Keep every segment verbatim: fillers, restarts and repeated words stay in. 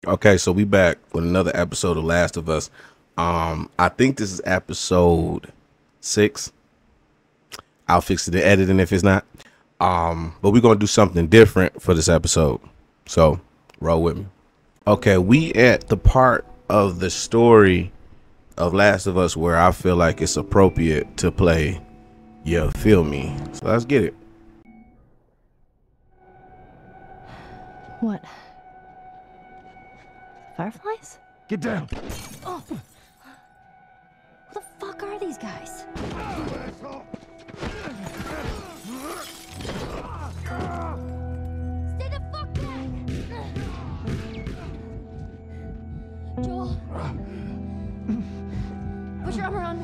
Okay, so we back with another episode of Last of Us. Um, I think this is episode six. I'll fix the editing if it's not. Um, but we're gonna do something different for this episode. So roll with me. Okay, we at the part of the story of Last of Us where I feel like it's appropriate to play You Feel Me. So let's get it. What? Fireflies? Get down. Oh. Who the fuck are these guys? Stay the fuck back! Joel. Put your arm around me.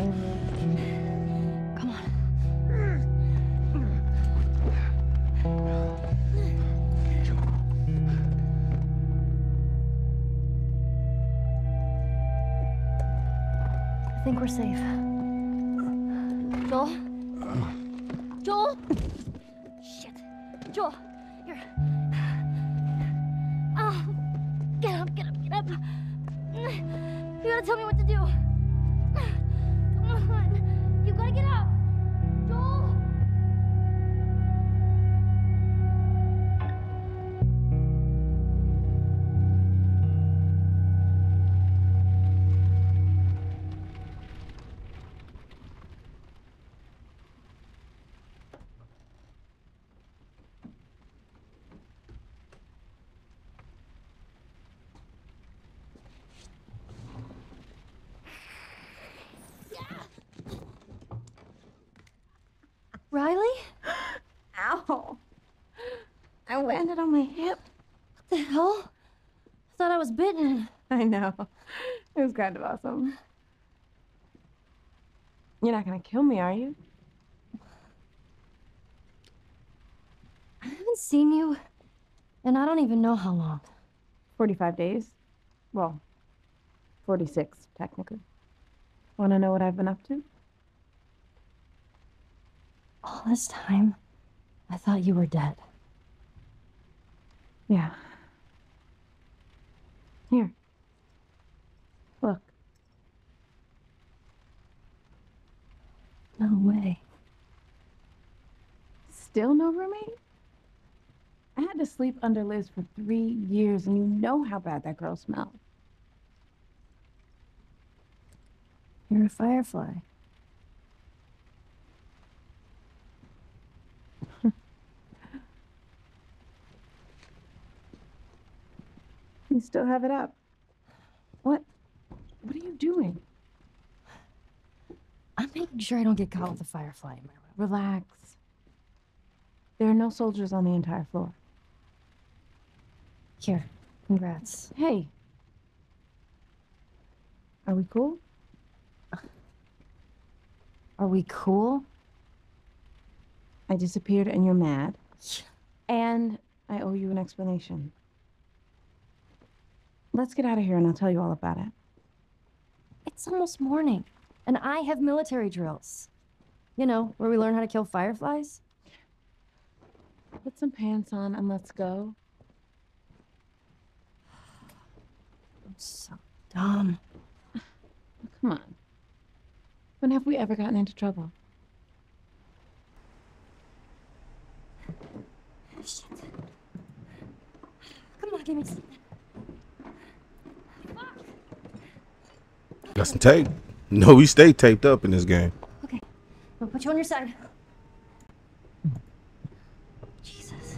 Come on. I think we're safe. Joel? Joel? Shit. Joel, here. Oh, get up, get up, get up. You gotta tell me what to do. Come on. You gotta get up. Joel? Riley? Ow. I landed on my hip. What the hell? I thought I was bitten. I know. It was kind of awesome. You're not gonna kill me, are you? I haven't seen you, and I don't even know how long. forty-five days. Well, forty-six, technically. Wanna know what I've been up to? All this time, I thought you were dead. Yeah. Here. Look. No way. Still no roommate? I had to sleep under Liz for three years, and you know how bad that girl smelled. You're a firefly. You still have it up. What? What are you doing? I'm making sure I don't get caught with a firefly in my room. Relax. There are no soldiers on the entire floor. Here, congrats. Hey. Are we cool? Are we cool? I disappeared and you're mad. And I owe you an explanation. Let's get out of here and I'll tell you all about it. It's almost morning, and I have military drills. You know, where we learn how to kill fireflies. Put some pants on and let's go. I'm so dumb. Come on. When have we ever gotten into trouble? Shit. Come on, give me some. Got some tape. No, we stay taped up in this game. Okay, we'll put you on your side. Jesus.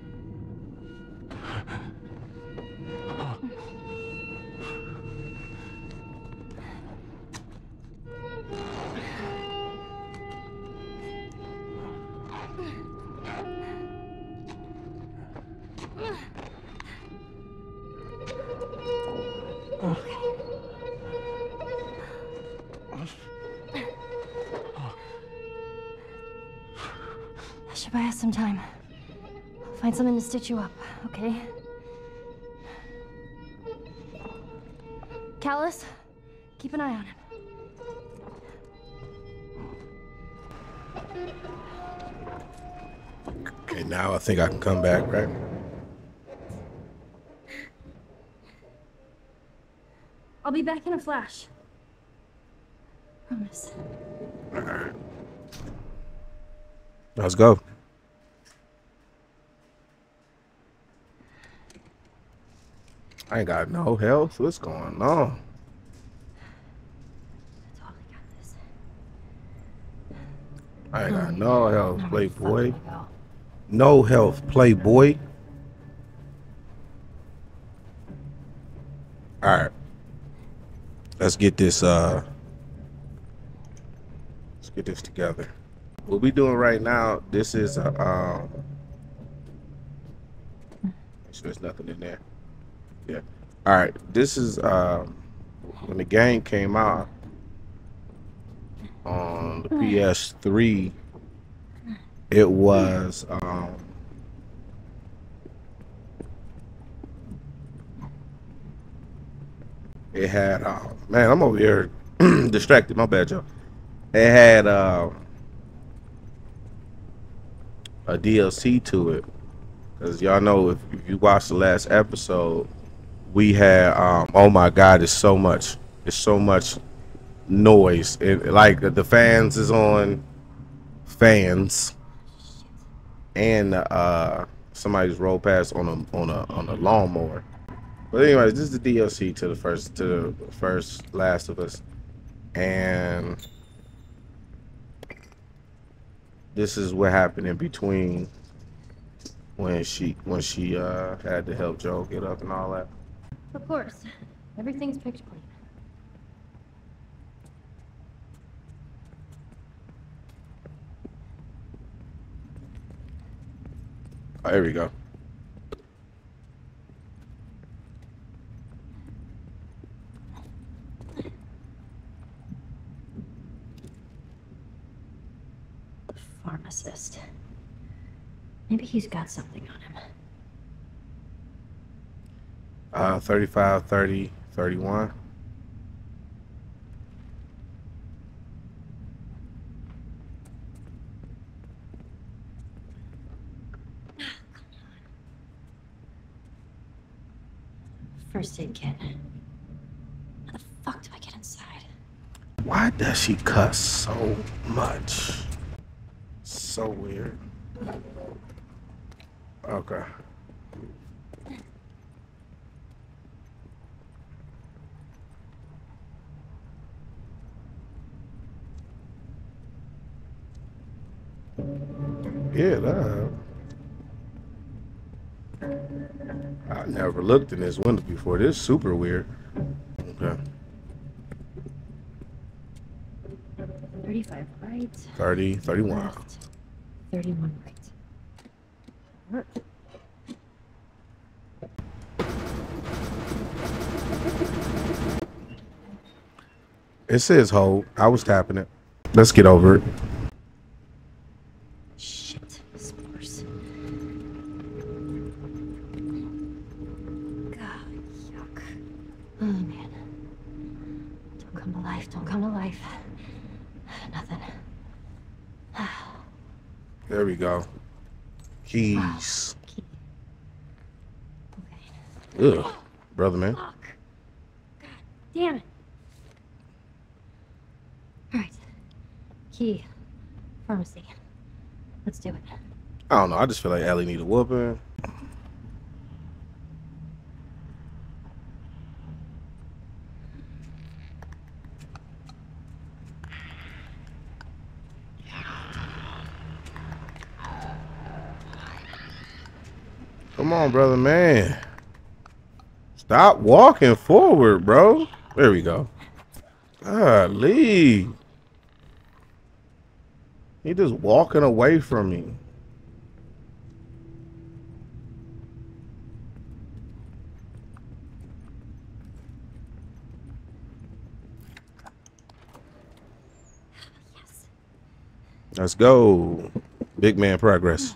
Okay. I should buy us some time. I'll find something to stitch you up, okay? Callus, keep an eye on him. Okay, now I think I can come back, right? I'll be back in a flash. Promise. All right. Let's go. I ain't got no health. What's going on? I totally got this. I ain't got no health, Now where the fuck playboy. do I go? No health, playboy. All right. Let's get this. Uh, let's get this together. What we doing right now? This is a. Um, make sure there's nothing in there. Yeah. All right. This is um, when the game came out on the P S three. It was. Um, It had, uh, man, I'm over here distracted. My bad, Joe. It had uh, a D L C to it. Because y'all know, if, if you watched the last episode, we had, um, oh my God, it's so much. It's so much noise. It, like, the fans is on fans. And uh, somebody's rolled past on a, on a, on a lawnmower. But anyways, this is the D L C to the first to the first Last of Us, and this is what happened in between when she when she uh, had to help Joel get up and all that. Of course. Everything's picture clean. Oh, here we go. Pharmacist. Maybe he's got something on him. Uh, thirty-five, thirty, thirty-one. First aid kit. How the fuck do I get inside? Why does she cuss so much? So weird. Okay. Yeah, that. I never looked in this window before. This is super weird. Okay. thirty-five right. thirty, thirty-one. Left. thirty-one right. Worked. It says hold. I was tapping it. Let's get over it. Shit. Spores. God, yuck. Oh, man. Don't come to life. Don't come to life. Nothing. There we go. Keys. Key. Okay. Ugh. Brother, man. Fuck. God damn it. All right. Key. Pharmacy. Let's do it. I don't know. I just feel like Ellie need a whooping. Come on, brother, man. Stop walking forward, bro. There we go. Golly. He just walking away from me. Yes. Let's go. Big man progress.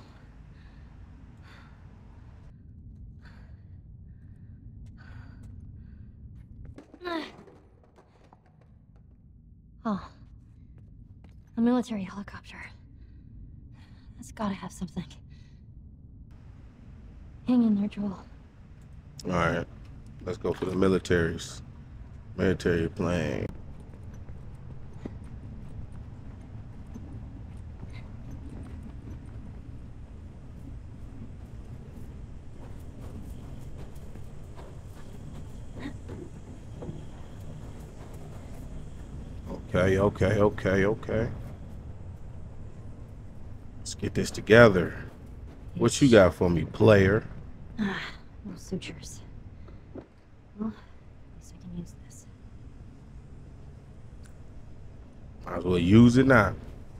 Oh. A military helicopter. That's gotta have something. Hang in there, Joel. All right. Let's go for the militaries. Military plane. Okay, okay, okay, okay. Let's get this together. What you got for me, player? Ah, no sutures. Well, at least I can use this. Might as well use it now.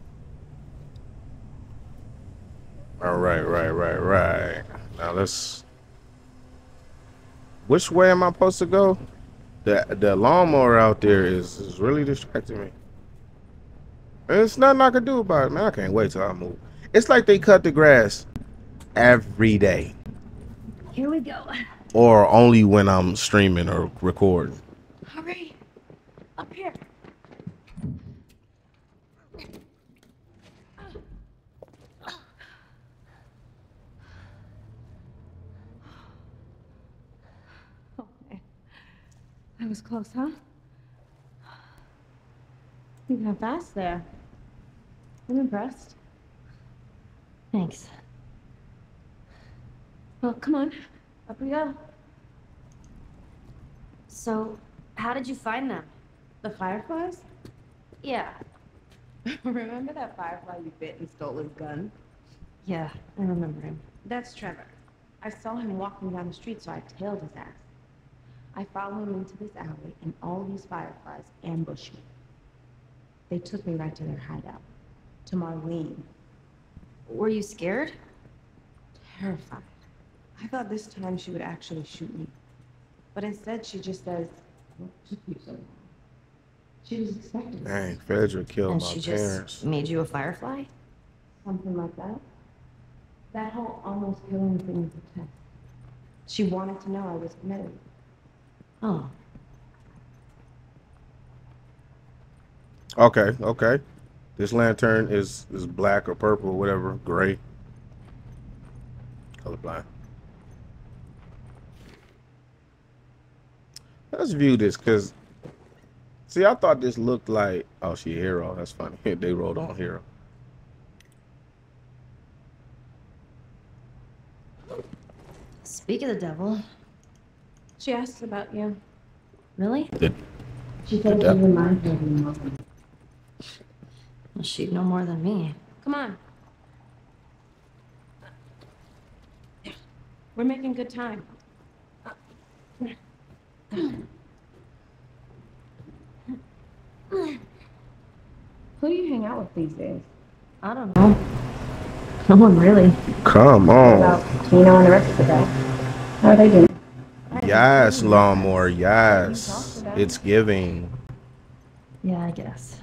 All right, right, right, right. Now let's. Which way am I supposed to go? The the lawnmower out there is, is really distracting me. There's nothing I can do about it, man. I can't wait till I move. It's like they cut the grass every day. Here we go. Or only when I'm streaming or recording. Hurry. Up here. Oh, man. That was close, huh? You got fast there. I'm impressed. Thanks. Well, come on. Up we go. So, how did you find them? The fireflies? Yeah. Remember that firefly you bit and stole his gun? Yeah, I remember him. That's Trevor. I saw him walking down the street, so I tailed his ass. I followed him into this alley, and all these fireflies ambushed me. They took me right to their hideout, to Marlene. Were you scared? Terrified. I thought this time she would actually shoot me. But instead, she just says, "What took you so long?" She was expecting it. Dang, Frederick killed And my she parents. just made you a firefly? Something like that. That whole almost killing thing was a test. She wanted to know I was committed. Oh. Okay, okay. This lantern is is black or purple or whatever, gray. Colorblind. Let's view this, cause see, I thought this looked like, oh, she a hero. That's funny. They wrote on hero. Speak of the devil. She asked about you. Really? The, She said The you devil. remind her of your mom. Well, she'd know more than me. Come on. We're making good time. Who do you hang out with these days? I don't know. No one really. come on. About Tino and the rest of the guys. How are they doing? Yes, lawnmower. Yes. It's giving. Yeah, I guess.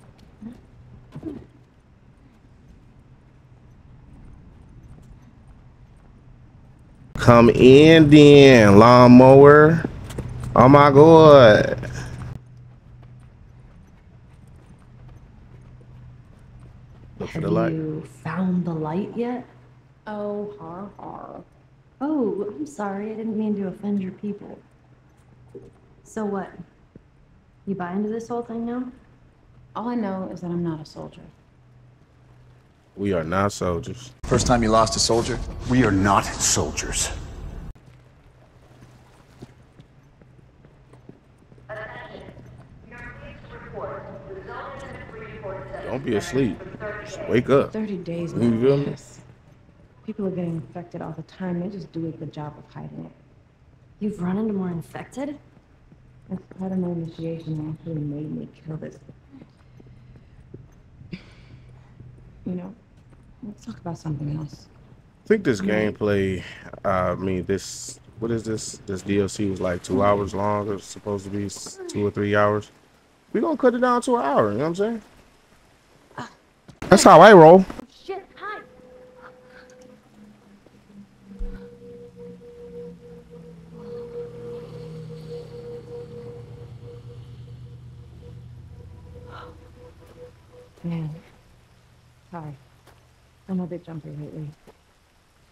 Come in then, lawnmower. Oh my god. Look for Have the light. you found the light yet? Oh, har har. Oh, I'm sorry. I didn't mean to offend your people. So what? You buy into this whole thing now? All I know is that I'm not a soldier. We are not soldiers. First time you lost a soldier? We are not soldiers. Don't be asleep. Just wake up. thirty days You now. feel me? Yes. People are getting infected all the time. They just do a good job of hiding it. You've run into more infected? That's part of my initiation. They actually made me kill this. You know, let's talk about something else. I think this gameplay, uh, I mean, this, what is this? This D L C was like two hours long. It was supposed to be s- two or three hours. We're going to cut it down to an hour, you know what I'm saying? That's how I roll. Shit, hi! Man, sorry. I'm a bit jumpy lately.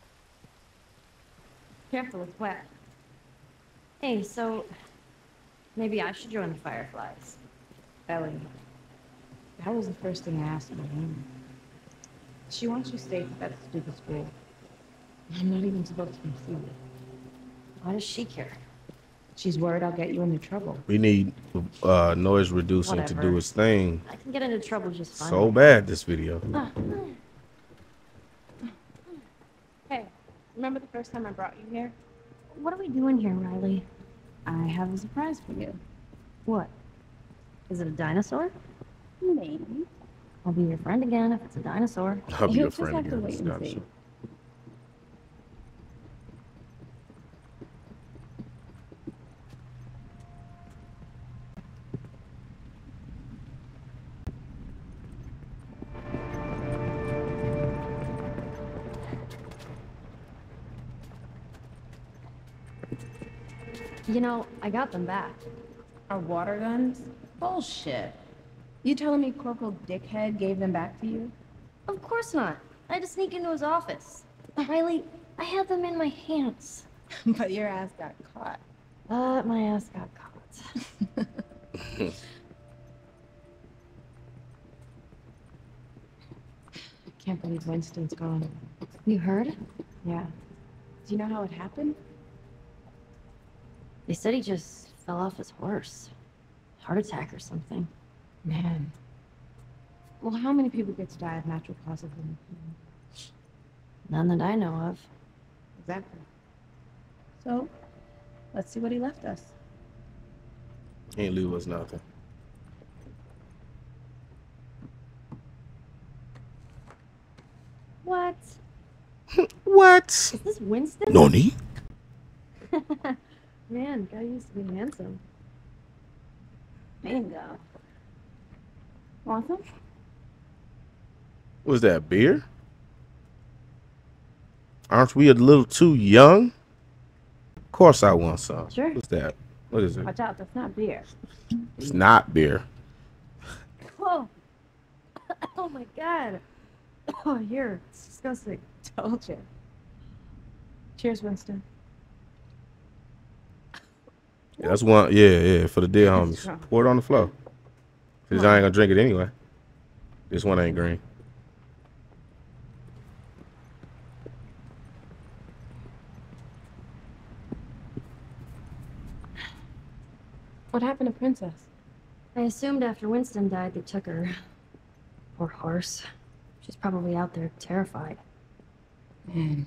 Careful, it's wet. Hey, so Maybe I should join the Fireflies. Ellie, that was the first thing I asked my mom. She wants you safe at that stupid school. I'm not even supposed to come see you. Why does she care? She's worried I'll get you into trouble. We need uh, noise reducing to Whatever. do its thing. I can get into trouble just fine. So bad, this video. Hey, remember the first time I brought you here? What are we doing here, Riley? I have a surprise for you. What? Is it a dinosaur? Maybe. I'll be your friend again if it's a dinosaur. I'll be You'll your just friend have to again. wait It's and not see. so- You know, I got them back. Our water guns? Bullshit. You telling me Corporal Dickhead gave them back to you? Of course not. I had to sneak into his office. Riley, I had them in my hands. But your ass got caught. But my ass got caught. I can't believe Winston's gone. You heard? Yeah. Do you know how it happened? They said he just fell off his horse. Heart attack or something. Man. Well, how many people get to die of natural causes? None that I know of. Exactly. So, let's see what he left us. He ain't leave us nothing. What? What? Is this Winston? Noni? Man, guy used to be handsome. Bingo. Want some? Was that beer? Aren't we a little too young? Of course I want some. Sure. What's that? What is it? Watch out, that's not beer. It's not beer. Whoa! Oh my god! Oh, here. It's disgusting. Told you. Cheers, Winston. Yeah, that's one. Yeah, yeah, for the dead homies. Pour it on the floor. Cause I ain't gonna drink it anyway. This one ain't green. What happened to Princess? I assumed after Winston died, they took her. Poor horse. She's probably out there terrified. Man.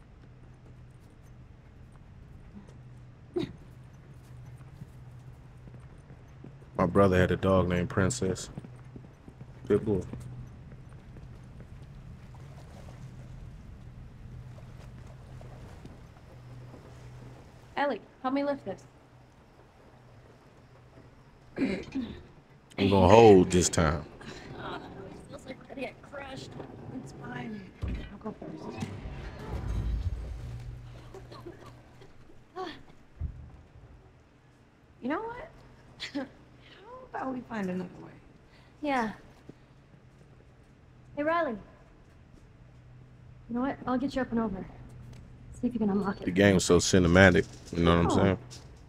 My brother had a dog named Princess. Pitbull. Ellie, help me lift this. I'm gonna hold this time. Feels like we're gonna get crushed. It's fine. I'll go first. You know what? How about we find another way? Yeah. Hey, Riley. You know what? I'll get you up and over. See if you can unlock it. The game was so cinematic. You know what I'm saying?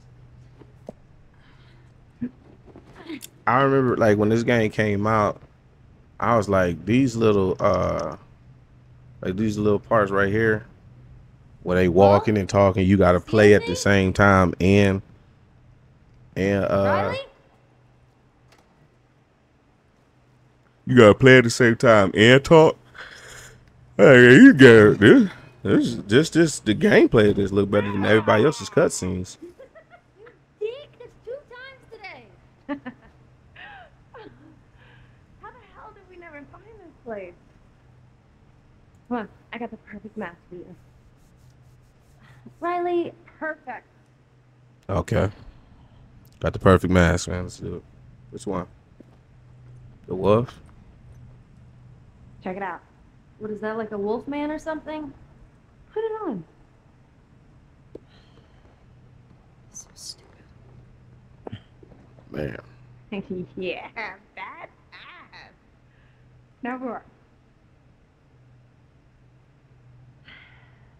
I remember like when this game came out, I was like, these little uh like these little parts right here where they walking and talking, you gotta play at the same time and and uh Riley? you gotta play at the same time and talk. Hey, you got this. This just this the gameplay of this look better than everybody else's cutscenes. Deke, it's two times today. How the hell did we never find this place? Come on, I got the perfect mask for you. Riley, Perfect. Okay. Got the perfect mask, man. Let's do it. Which one? The wolf? Check it out. what is that, like a wolf man or something? Put it on. So stupid. Man. Yeah, bad ass. Now roar.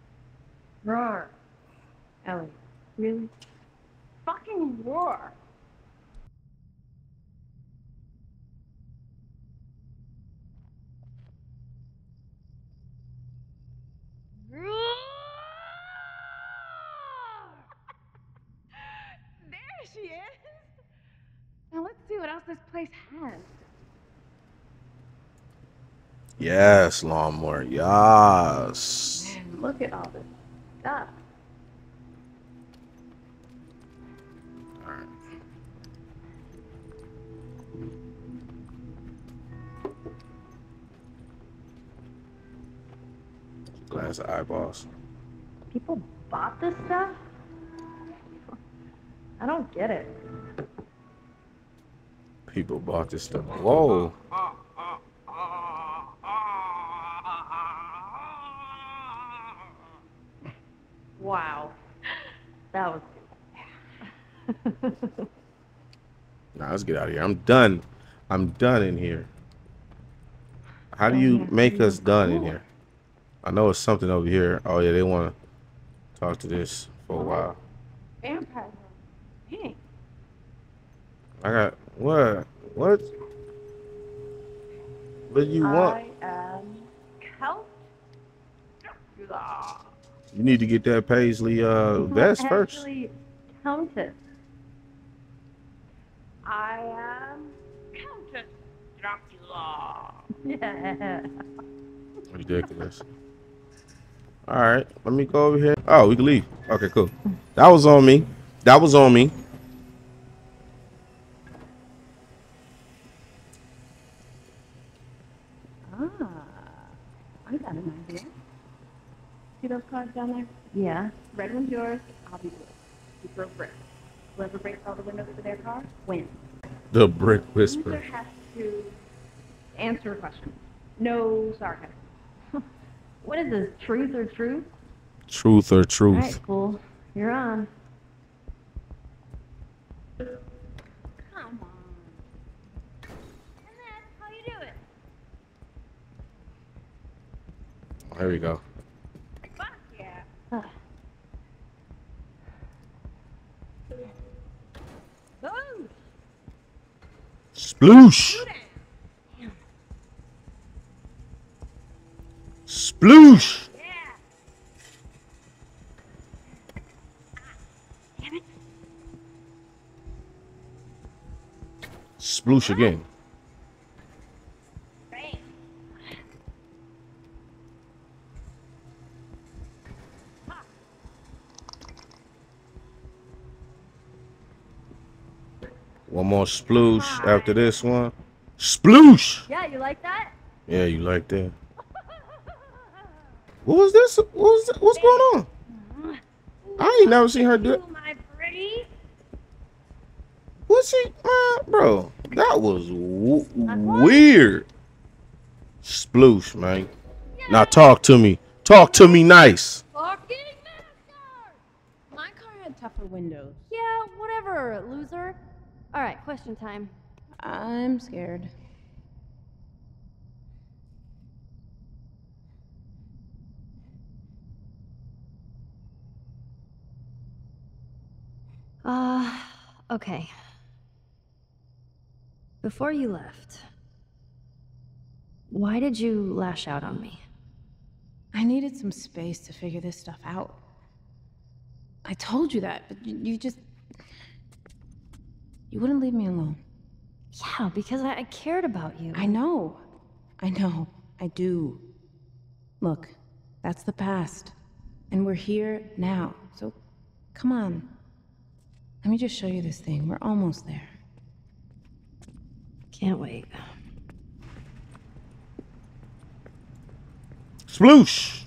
Roar. Ellie, really? Fucking roar. else this place has. Yes, lawnmower. Yes. Man, look at all this stuff. All right. Glass of eyeballs. People bought this stuff? I don't get it. People bought this stuff. Whoa. Wow. That was Nah, let's get out of here. I'm done. I'm done in here. How do you make us done in here? I know it's something over here. Oh yeah, they want to talk to this for a while. Vampire. Dang. I got what? What? What do you want? I am Count Dracula. You need to get that Paisley uh vest first. Actually, Countess. I am Countess Dracula. Yeah. Ridiculous. All right, let me go over here. Oh, we can leave. Okay, cool. That was on me. That was on me. Ah, I got an idea. See those cars down there? Yeah. Red one's yours, I'll be blue. You throw bricks. Whoever breaks all the windows of their car wins. The brick Loser whisper. has to answer a question. No sarcasm. What is this? Truth or truth? Truth or All truth. right, cool. You're on. Come on. And that's how you do it. There we go. Fuck yeah. Ugh. Oh, Sploosh. Sploosh. yeah. Sploosh again. Bang. One more sploosh after this one. Sploosh. Yeah, you like that? Yeah, you like that. What was this? What was this? What's going on? I ain't never seen her do it. You, my pretty. What's she, man, bro? That was w weird. Sploosh, man. Now talk to me. Talk to me nice. Fucking master! My car had tougher windows. Yeah, whatever, loser. All right, question time. I'm scared. Uh, okay. Before you left, why did you lash out on me? I needed some space to figure this stuff out. I told you that, but you, you just... You wouldn't leave me alone. Yeah, because I, I cared about you. I know. I know. I do. Look, that's the past. And we're here now. So, come on. Let me just show you this thing. We're almost there. Can't wait. Sploosh.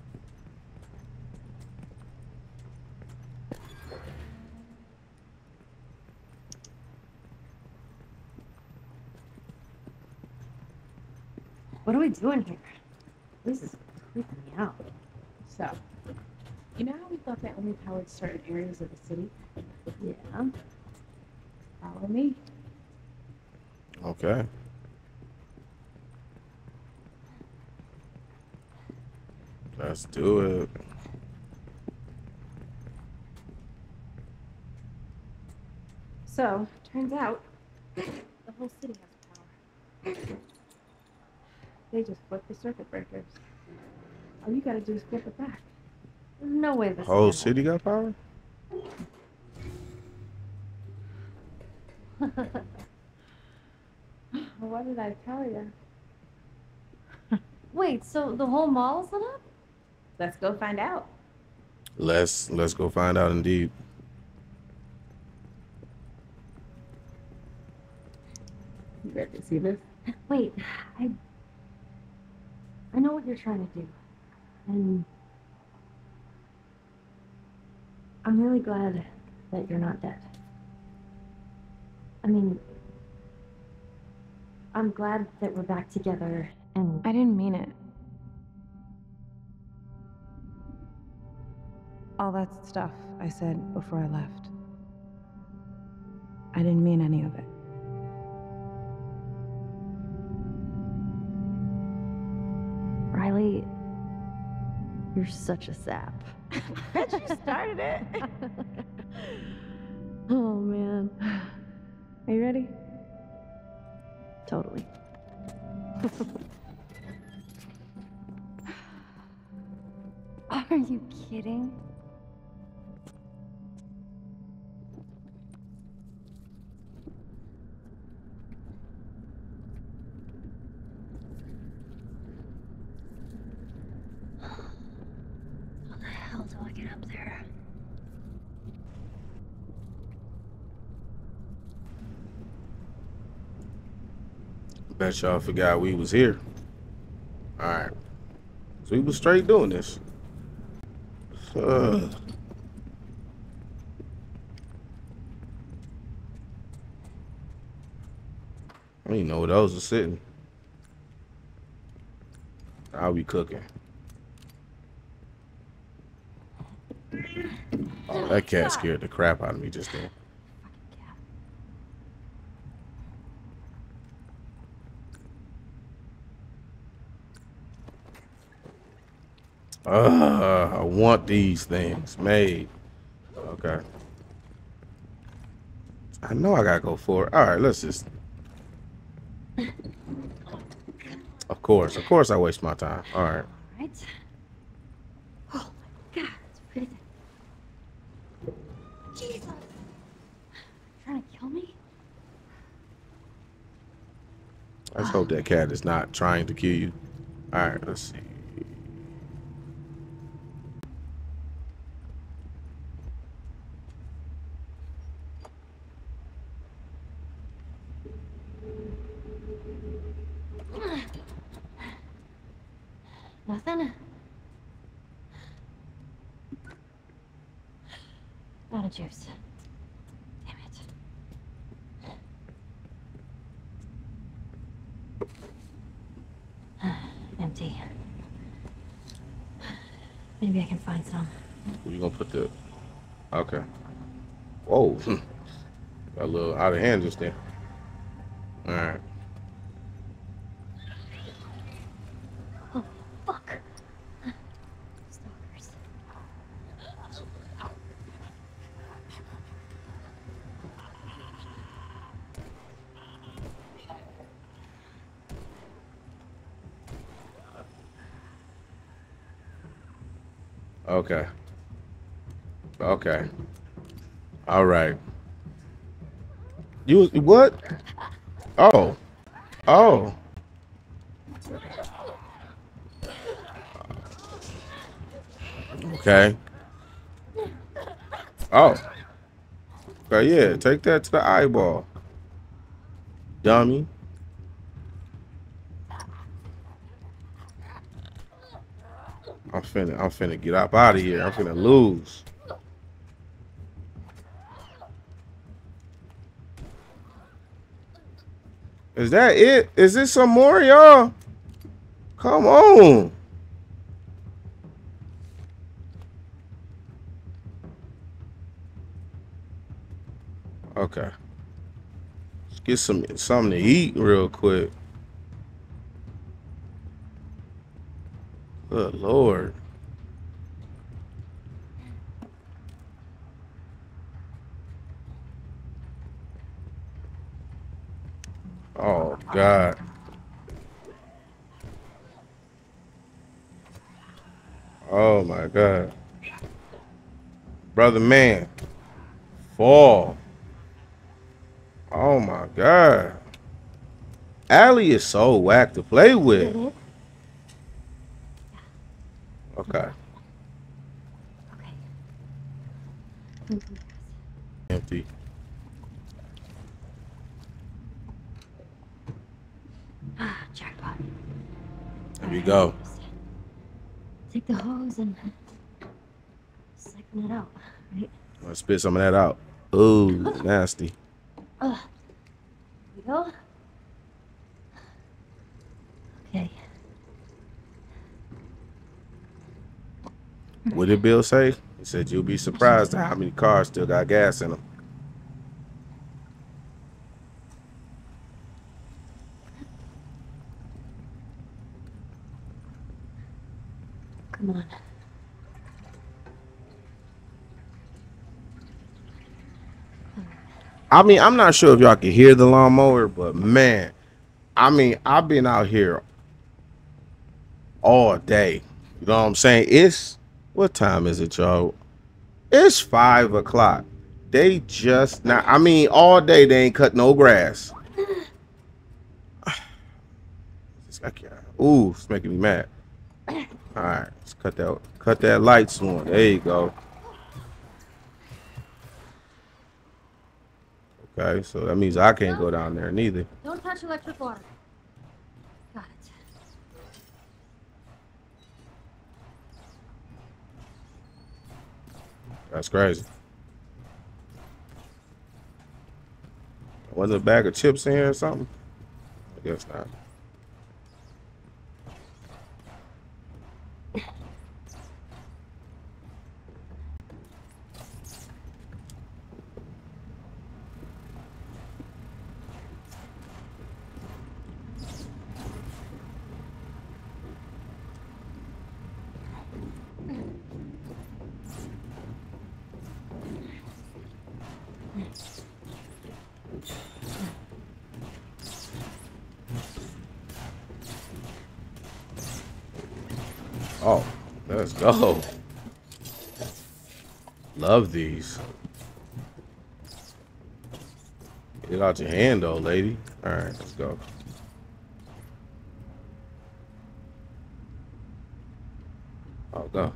What are we doing here? This is creeping me out. So, you know how we thought that only powered certain areas of the city? Yeah. Follow me. Okay. Let's do it. So, turns out, the whole city has power. They just flip the circuit breakers. All you gotta do is flip it back. No way this Whole is city got power? Well, what did I tell you? Wait, so the whole mall's lit up? Let's go find out. Let's let's go find out indeed. You ready to see this? Wait, I... I know what you're trying to do. And... I'm really glad that you're not dead. I mean... I'm glad that we're back together, and... I didn't mean it. All that stuff I said before I left. I didn't mean any of it. Riley, you're such a sap. Bet you started it. Oh, man. Are you ready? Totally. Are you kidding? How the hell do I get up there? Bet y'all forgot we was here. All right, so we was straight doing this. Uh, I don't even know where those are sitting. I'll be cooking. Oh, that cat scared the crap out of me just then. Uh, I want these things made. Okay. I know I gotta go for it. All right, let's just. Of course, of course, I waste my time. All right. All right. Oh my God, it's freezing. Jesus! Trying to kill me? Let's hope that cat is not trying to kill you. All right, let's see. Nothing? Not a juice. Damn it. Empty. Maybe I can find some. You gonna put the? Okay. Whoa. Got a little out of hand just then. All right. Oh, fuck. Stalkers. Okay. Okay. All right. You what? Oh. Oh. Okay. Oh. Okay, yeah, take that to the eyeball. Dummy. I'm finna, I'm finna get up out of here. I'm finna lose. Is that it? Is this some more, y'all? Come on. Okay. Let's get some something to eat real quick. Good Lord. Oh, God. Oh, my God. Brother man. Fall. Oh, my God. Allie is so whack to play with. Get it? Okay. Okay. Mm, Empty. Ah, jackpot. There we go. Just take the hose and siphon it out, right? Let's spit some of that out. Ooh, nasty. Ugh. Here we go. Okay. What did Bill say? He said you'll be surprised at how many cars still got gas in them. Come on. I mean, I'm not sure if y'all can hear the lawnmower, but man, I mean, I've been out here all day. You know what I'm saying? It's, what time is it, y'all? It's five o'clock. They just not, I mean, all day they ain't cut no grass. Ooh, it's making me mad. All right, let's cut that, cut that lights on. There you go. Okay, so that means I can't go down there neither. Don't touch electric water. Got it. That's crazy. Wasn't a bag of chips in here or something? I guess not. Oh, let's go. Love these. Get it out your hand though, lady. All right, let's go. I'll go.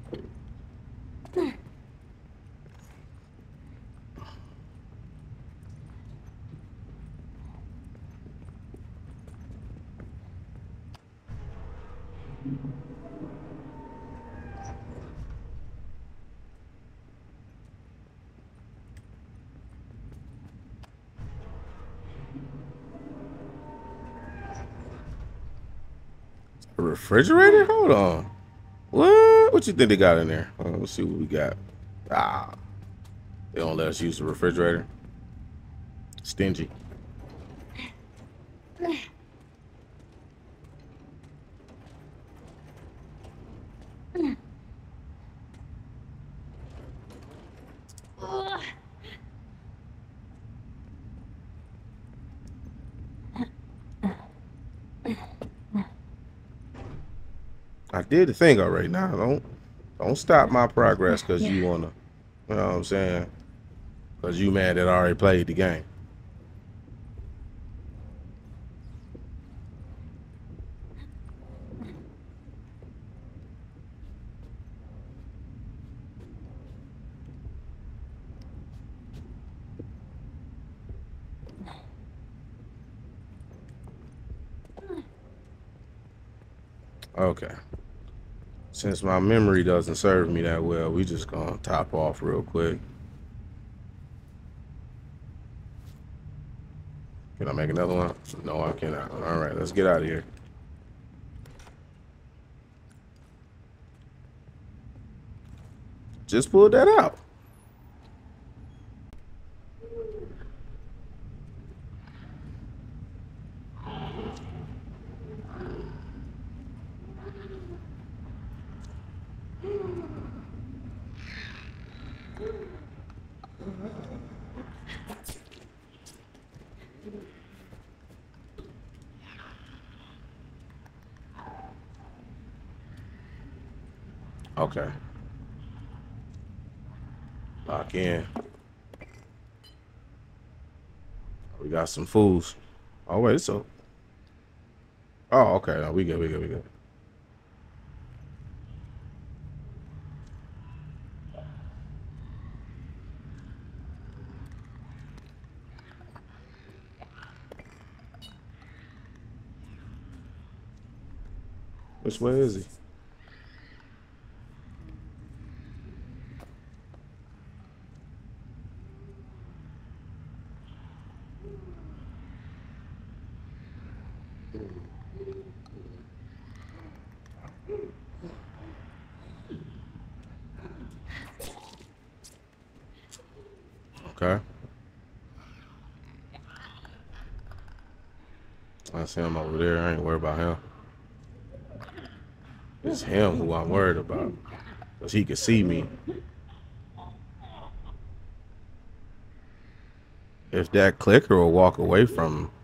A refrigerator? Hold on. What? What you think they got in there? Uh, let's see what we got. Ah, they don't let us use the refrigerator. Stingy. I did the thing already. Now don't don't stop my progress because Yeah. you wanna, you know what I'm saying? Because you mad that I already played the game. Okay. Since my memory doesn't serve me that well, we just gonna top off real quick. Can I make another one? No, I cannot. All right, let's get out of here. Just pulled that out. Okay. Lock in. We got some fools. Oh wait, so Oh, okay. No, we good. We good. We good. Which way is he? Okay. I see him over there. I ain't worried about him. It's him who I'm worried about. Because he can see me. If that clicker will walk away from him.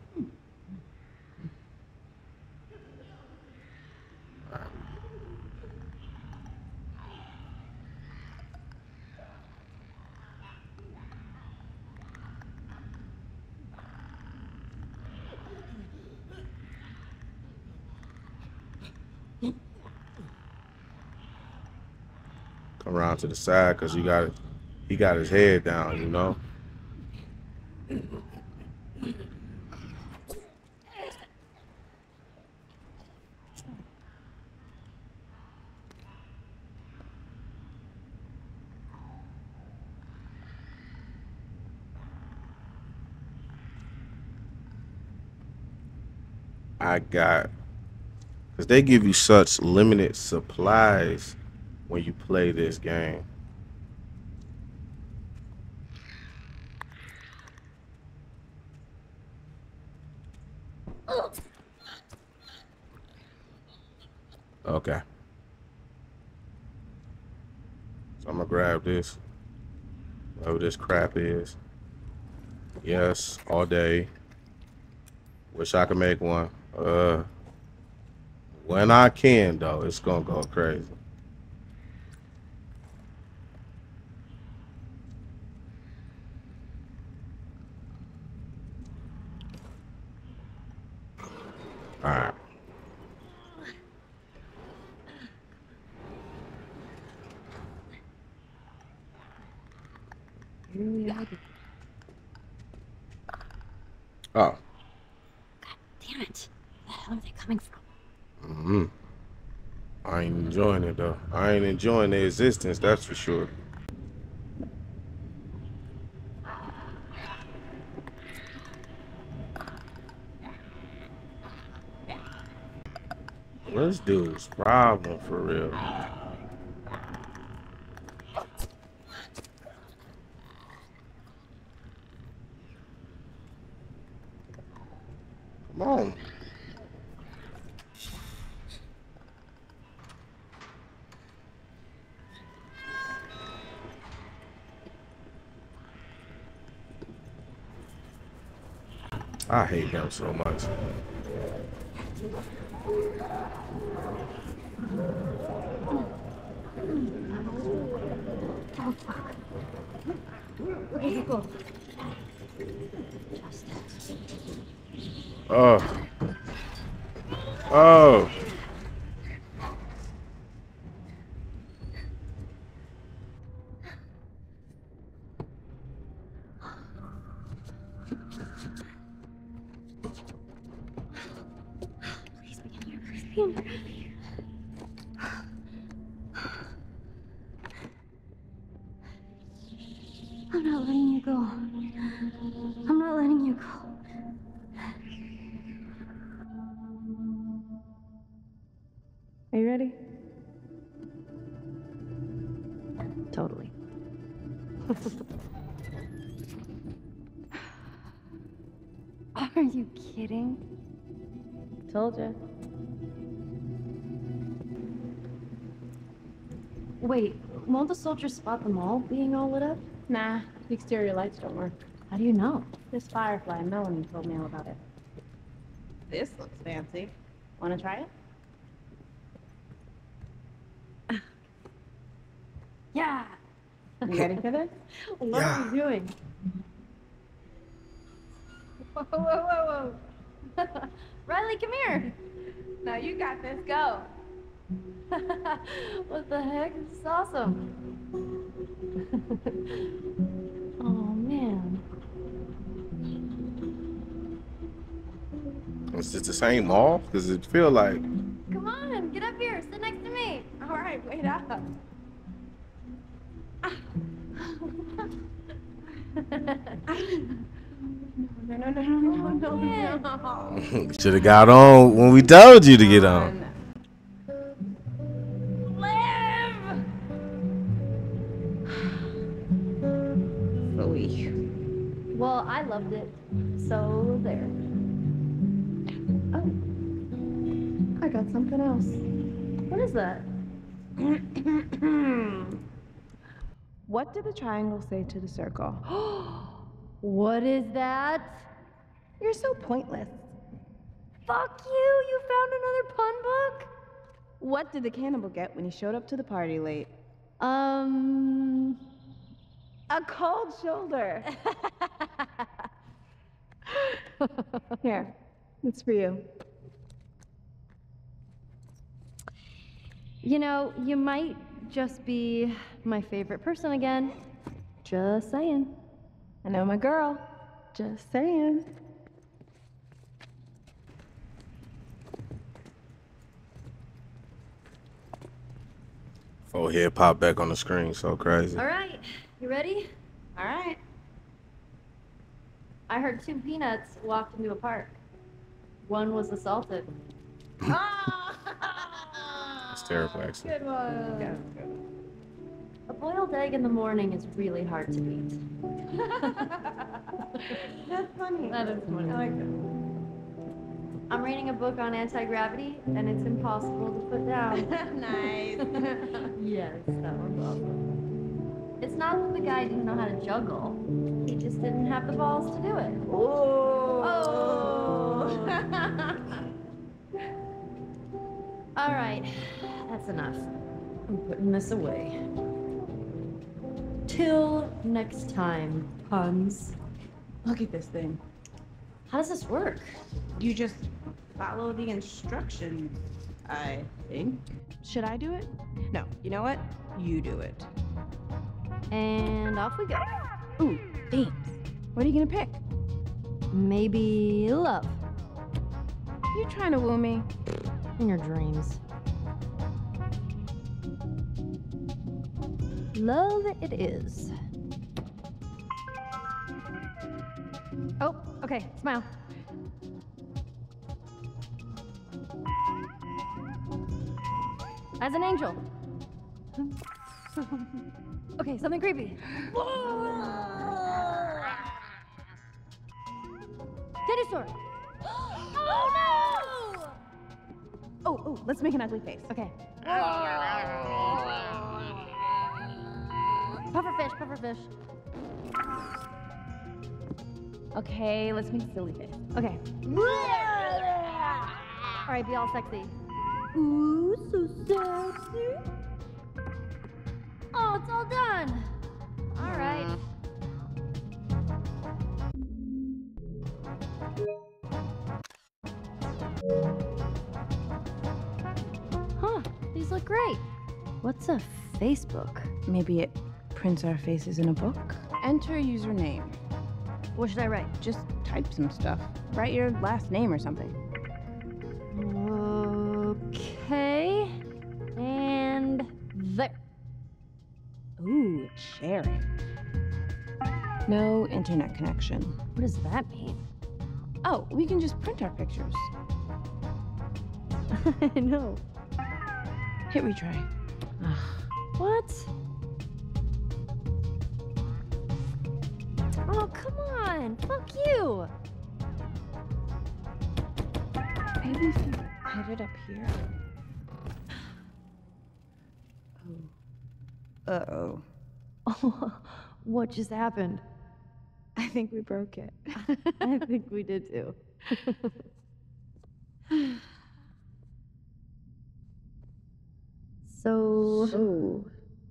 Come around to the side because you got it. He got his head down, you know. I got, because they give you such limited supplies when you play this game. Okay. So I'm gonna grab this, whatever this crap is. Yes, all day. Wish I could make one. Uh, when I can, though, it's gonna go crazy. All right. Here we are. Oh. Damn it. Where the hell are they coming from? Mm-hmm. I ain't enjoying it, though. I ain't enjoying their existence, that's for sure. What's dude's problem, for real? Come on. I hate him so much. Oh, fuck. Where did you go? Oh. Oh. Please be in here. Please be in here. I'm not letting you go. I'm not letting you go. Are you ready? Totally. Are you kidding? Told you. Wait, won't the soldiers spot them all being all lit up? Nah, the exterior lights don't work. How do you know? This firefly, Melanie told me all about it. This looks fancy. Want to try it? Yeah. You ready for this? What Yeah. are you doing? Whoa, whoa, whoa, whoa. Riley, come here. Now you got this. Go. What the heck? This is awesome. Oh, man. Is it the same mall? Because it feel like... Come on, get up here. Sit next to me. All right, wait up. No, no, no, no, no, no, no. Should have got on when we told you to get on. Live! Louis. Well, I loved it. So there. Oh. I got something else. What is that? What did the triangle say to the circle? What is that? You're so pointless. Fuck you! You found another pun book? What did the cannibal get when he showed up to the party late? Um... A cold shoulder. Here, it's for you. You know, you might just be my favorite person again. Just saying. I know my girl. Just saying. Forehead pop back on the screen, so crazy. All right, you ready? All right. I heard two peanuts walked into a park. One was assaulted. It's terrible, actually. Good one. A boiled egg in the morning is really hard to beat. That's funny. That is funny. I like that. I'm reading a book on anti-gravity, and it's impossible to put down. Nice. Yes, that one's awesome. It's not that the guy didn't know how to juggle. He just didn't have the balls to do it. Oh. All right, that's enough. I'm putting this away. Till next time, puns. Look at this thing. How does this work? You just follow the instructions, I think. Should I do it? No. You know what? You do it. And off we go. Ooh, themes. What are you gonna pick? Maybe love. You trying to woo me? In your dreams. Love it is. Oh, okay, smile. As an angel. Okay, something creepy. Teddy store. Oh no! Oh, oh, let's make an ugly face. Okay. Pufferfish, pufferfish. Okay, let's make a silly face. Okay. All right, be all sexy. Ooh, so sexy. Oh, it's all done. All right. Huh, these look great. What's a Facebook? Maybe it prints our faces in a book. Enter username. What should I write? Just type some stuff. Write your last name or something. Okay. And there. Ooh, it's sharing. No internet connection. What does that mean? Oh, we can just print our pictures. I know. Hit retry. Ugh. What? Oh, come on. Fuck you. Maybe if you put it up here. Oh. Uh-oh. Oh, what just happened? I think we broke it. I think we did too. So... Oh.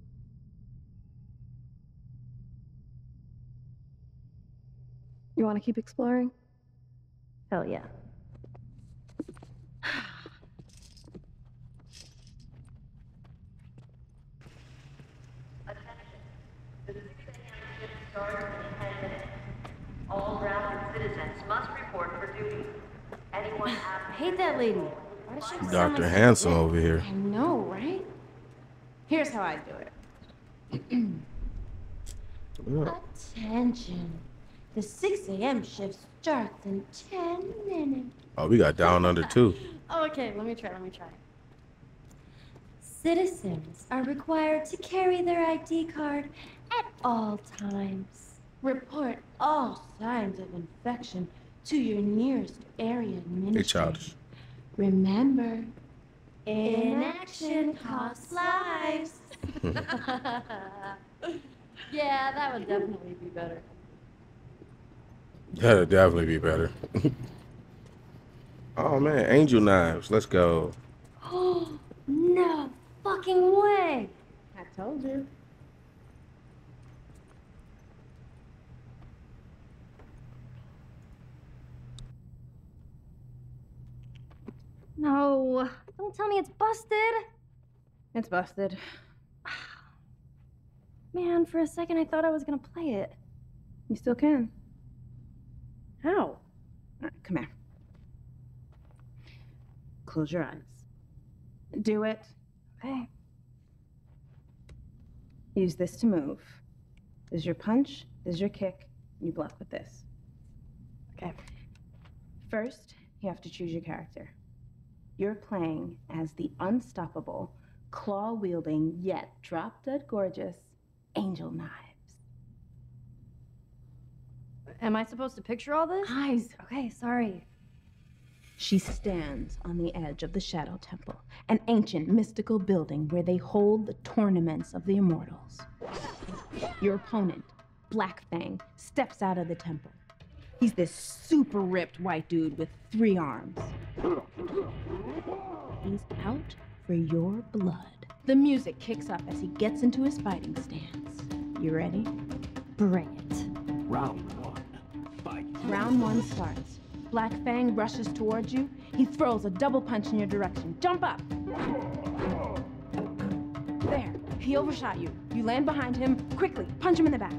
You want to keep exploring? Hell yeah. hate that lady. Why does she have to sound Doctor like Handsome that? over here. I know, right? Here's how I do it. Yeah. Attention. The six A M shift starts in ten minutes. Oh, we got Down Under too. Oh, okay, let me try, let me try. Citizens are required to carry their I D card at all times. Report all signs of infection to your nearest area They administrator. childish. Remember, inaction costs lives. Yeah, that would definitely be better. That'd definitely be better. Oh man, angel knives. Let's go. Oh, no fucking way. I told you. No, don't tell me it's busted. It's busted. Man, for a second I thought I was gonna play it. You still can. How? All right, come here. Close your eyes. Do it. Okay. Use this to move. This is your punch, this is your kick, and you block with this. Okay. First, you have to choose your character. You're playing as the unstoppable, claw-wielding, yet drop-dead gorgeous Angel Knives. Am I supposed to picture all this? Eyes. Okay, sorry. She stands on the edge of the Shadow Temple, an ancient mystical building where they hold the tournaments of the immortals. Your opponent, Black Fang, steps out of the temple. He's this super ripped white dude with three arms. He's out for your blood. The music kicks up as he gets into his fighting stance. You ready? Bring it. Round one. Fight. Round one starts. Black Fang rushes towards you. He throws a double punch in your direction. Jump up! There. He overshot you. You land behind him. Quickly, punch him in the back.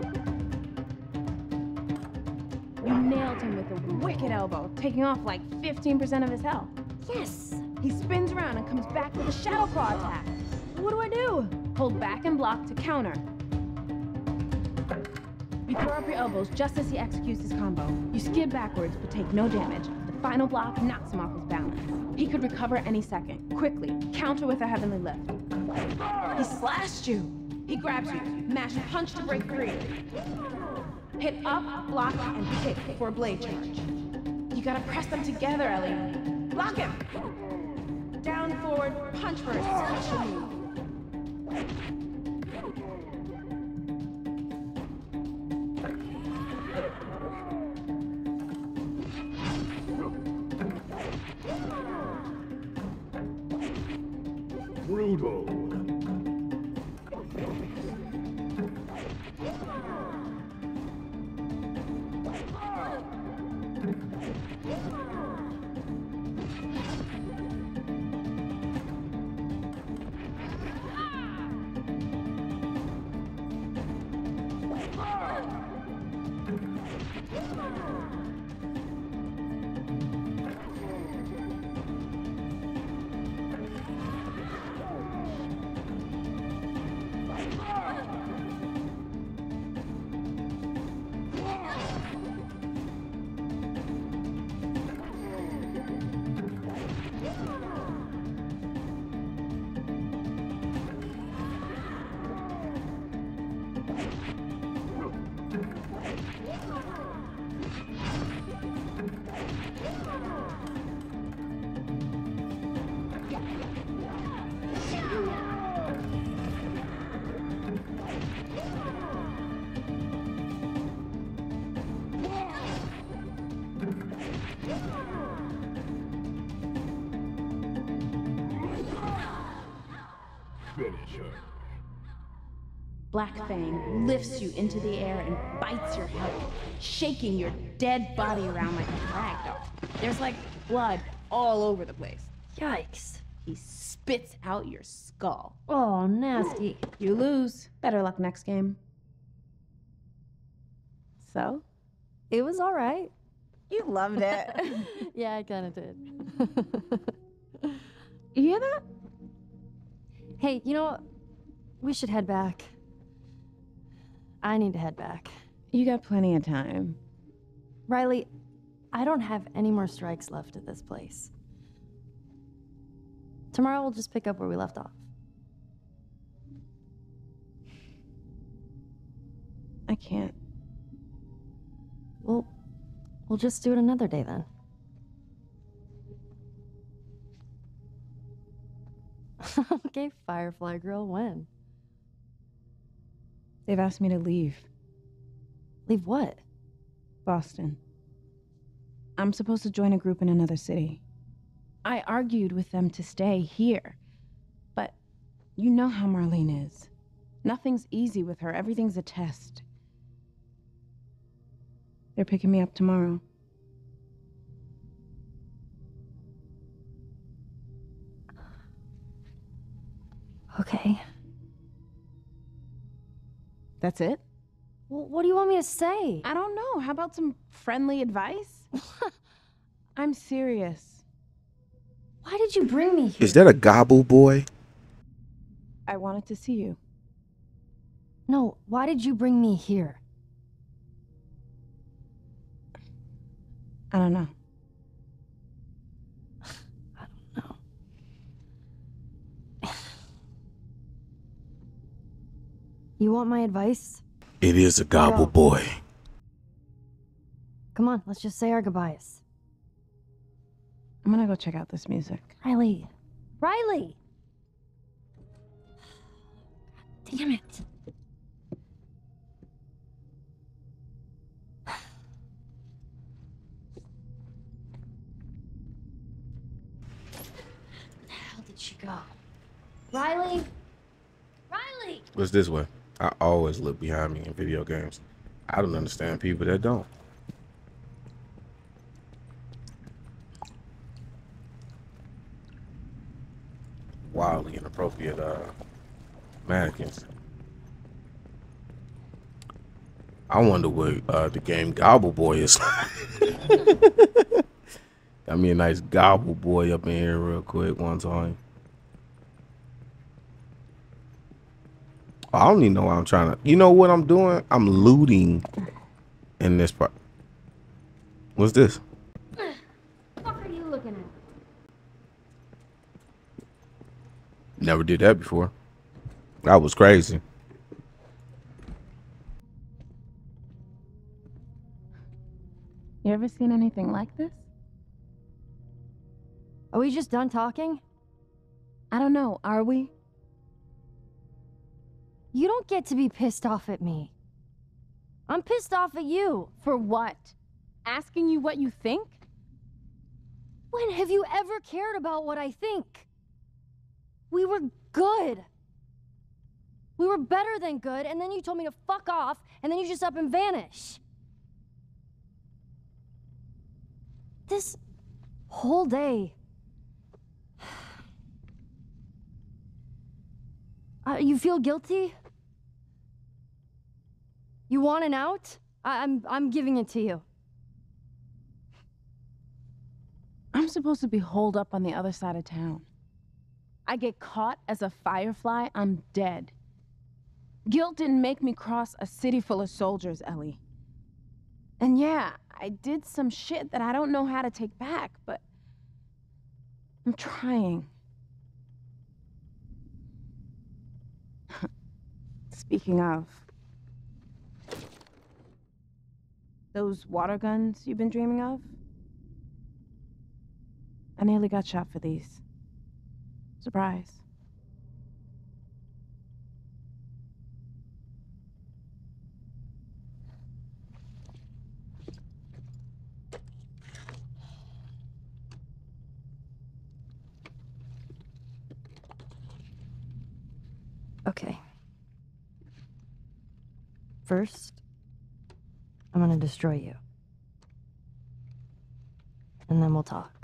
You nailed him with a wicked elbow, taking off like fifteen percent of his health. Yes! He spins around and comes back with a Shadow Claw attack. What do I do? Hold back and block to counter. You throw up your elbows just as he executes his combo. You skid backwards but take no damage. The final block knocks him off his balance. He could recover any second. Quickly, counter with a heavenly lift. He slashed you. He grabs you, mash punch to break free. Hit up, block, and kick for a blade charge. You gotta press them together, Ellie. Block him! Down, forward, punch for a special move. Brutal. Black Fang lifts you into the air and bites your head, shaking your dead body around like a rag doll. There's like blood all over the place. Yikes. He spits out your skull. Oh, nasty. You lose. Better luck next game. So? It was all right. You loved it. Yeah, I kind of did. You hear that? Hey, you know what? We should head back. I need to head back. You got plenty of time. Riley, I don't have any more strikes left at this place. Tomorrow we'll just pick up where we left off. I can't. Well, we'll just do it another day then. Okay, Firefly Girl, when? They've asked me to leave Leave what? Boston. I'm supposed to join a group in another city. I argued with them to stay here. But you know how Marlene is. Nothing's easy with her. Everything's a test. They're picking me up tomorrow. Okay. That's it? Well, what do you want me to say? I don't know. How about some friendly advice? I'm serious. Why did you bring me here? Is that a gobble boy? I wanted to see you. No, why did you bring me here? I don't know. I don't know. You want my advice? It is a gobble Go. boy. Come on, let's just say our goodbyes. I'm gonna go check out this music. Riley. Riley! God damn it. Where the hell did she go? Riley? Riley! What's this way? I always look behind me in video games. I don't understand people that don't. Wildly inappropriate uh, mannequins. I wonder what uh, the game Gobble Boy is. Got me a nice Gobble Boy up in here real quick one time. I don't even know why I'm trying to. You know what I'm doing? I'm looting in this part. What's this? What the fuck are you looking at? Never did that before. That was crazy. You ever seen anything like this? Are we just done talking? I don't know. Are we? You don't get to be pissed off at me. I'm pissed off at you. For what? Asking you what you think? When have you ever cared about what I think? We were good. We were better than good, and then you told me to fuck off, and then you just up and vanish. This whole day. Uh, you feel guilty? You want an out? I I'm I'm giving it to you. I'm supposed to be holed up on the other side of town. I get caught as a firefly, I'm dead. Guilt didn't make me cross a city full of soldiers, Ellie. And yeah, I did some shit that I don't know how to take back, but I'm trying. Speaking of, those water guns you've been dreaming of? I nearly got shot for these. Surprise. Okay. First, I'm gonna destroy you. And then we'll talk.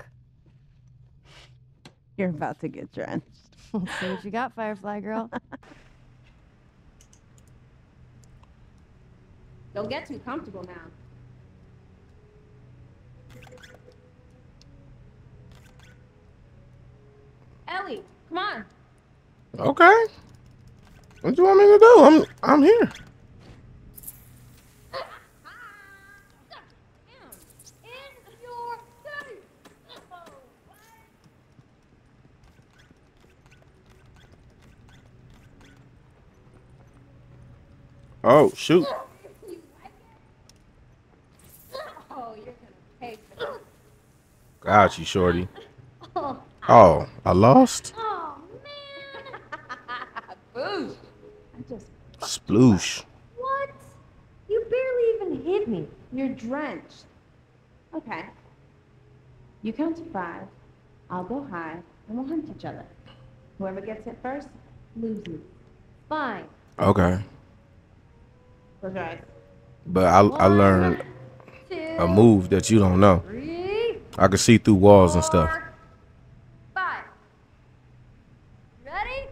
You're about to get drenched. Let's see what you got, Firefly Girl. Don't get too comfortable now. Ellie, come on. Okay. What do you want me to do? I'm I'm here. In your face! Oh shoot. Oh, you're gonna pay for this. Got you, shorty. Oh, Oh, I lost? oh man! Boosh. I just. Sploosh. What? You barely even hit me. You're drenched. Okay. You count to five. I'll go high, and we'll hunt each other. Whoever gets it first loses. Fine. Okay. Close your eyes. But I I learned Two, a move that you don't know. three, I can see through walls and stuff. four, five. Ready?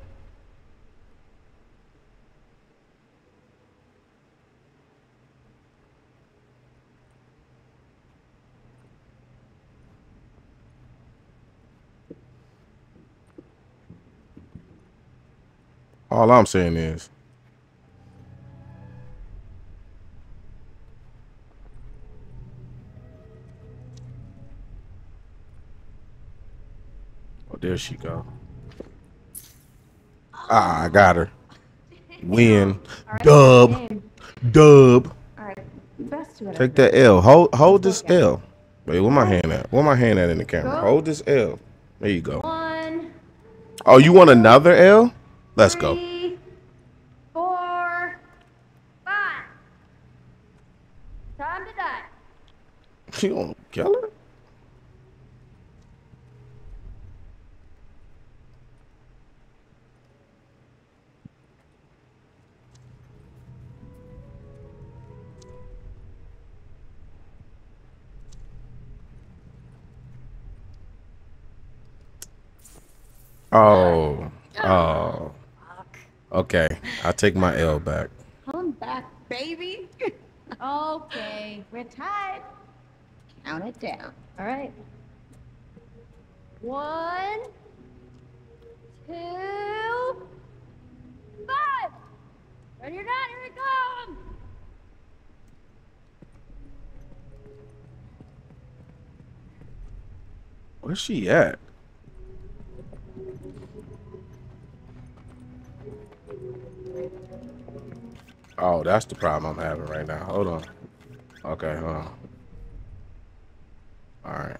All I'm saying is oh, there she go. Ah, I got her. Win. All right, Dub. game. Dub. All right. Best to it. Take that L. Hold hold this Okay. L. Wait, where my hand at? Where my hand at in the camera? Go. Hold this L. There you go. One, Oh, you want another L? Let's go. three, four, five. Time to die. You gonna kill her? Oh, oh. Okay, I take my L back. Come back, baby. Okay, we're tied. Count it down. All right. One, two, five. Ready or not, here it comes. Where's she at? Oh, that's the problem I'm having right now. Hold on. Okay, hold on. All right.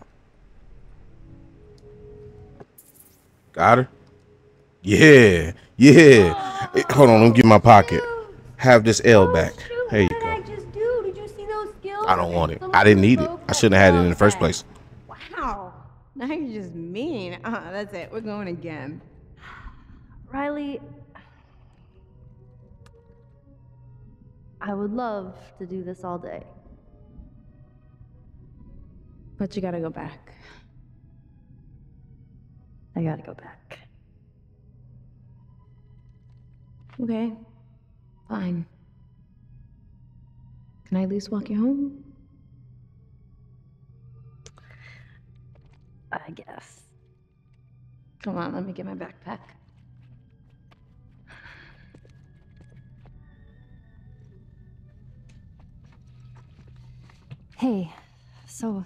Got her? Yeah, yeah. Eh, Hold on, let me get my pocket. Have this L back. Oh, shoot, There you what did go. I just do? Did you see those skills? I don't want it. The I didn't need it. little I shouldn't have had it in the first okay. place. Wow. Now you're just mean. Uh, that's it. We're going again. Riley, I would love to do this all day. But you gotta go back. I gotta go back. Okay. Fine. Can I at least walk you home? I guess. Come on, let me get my backpack. Hey, so.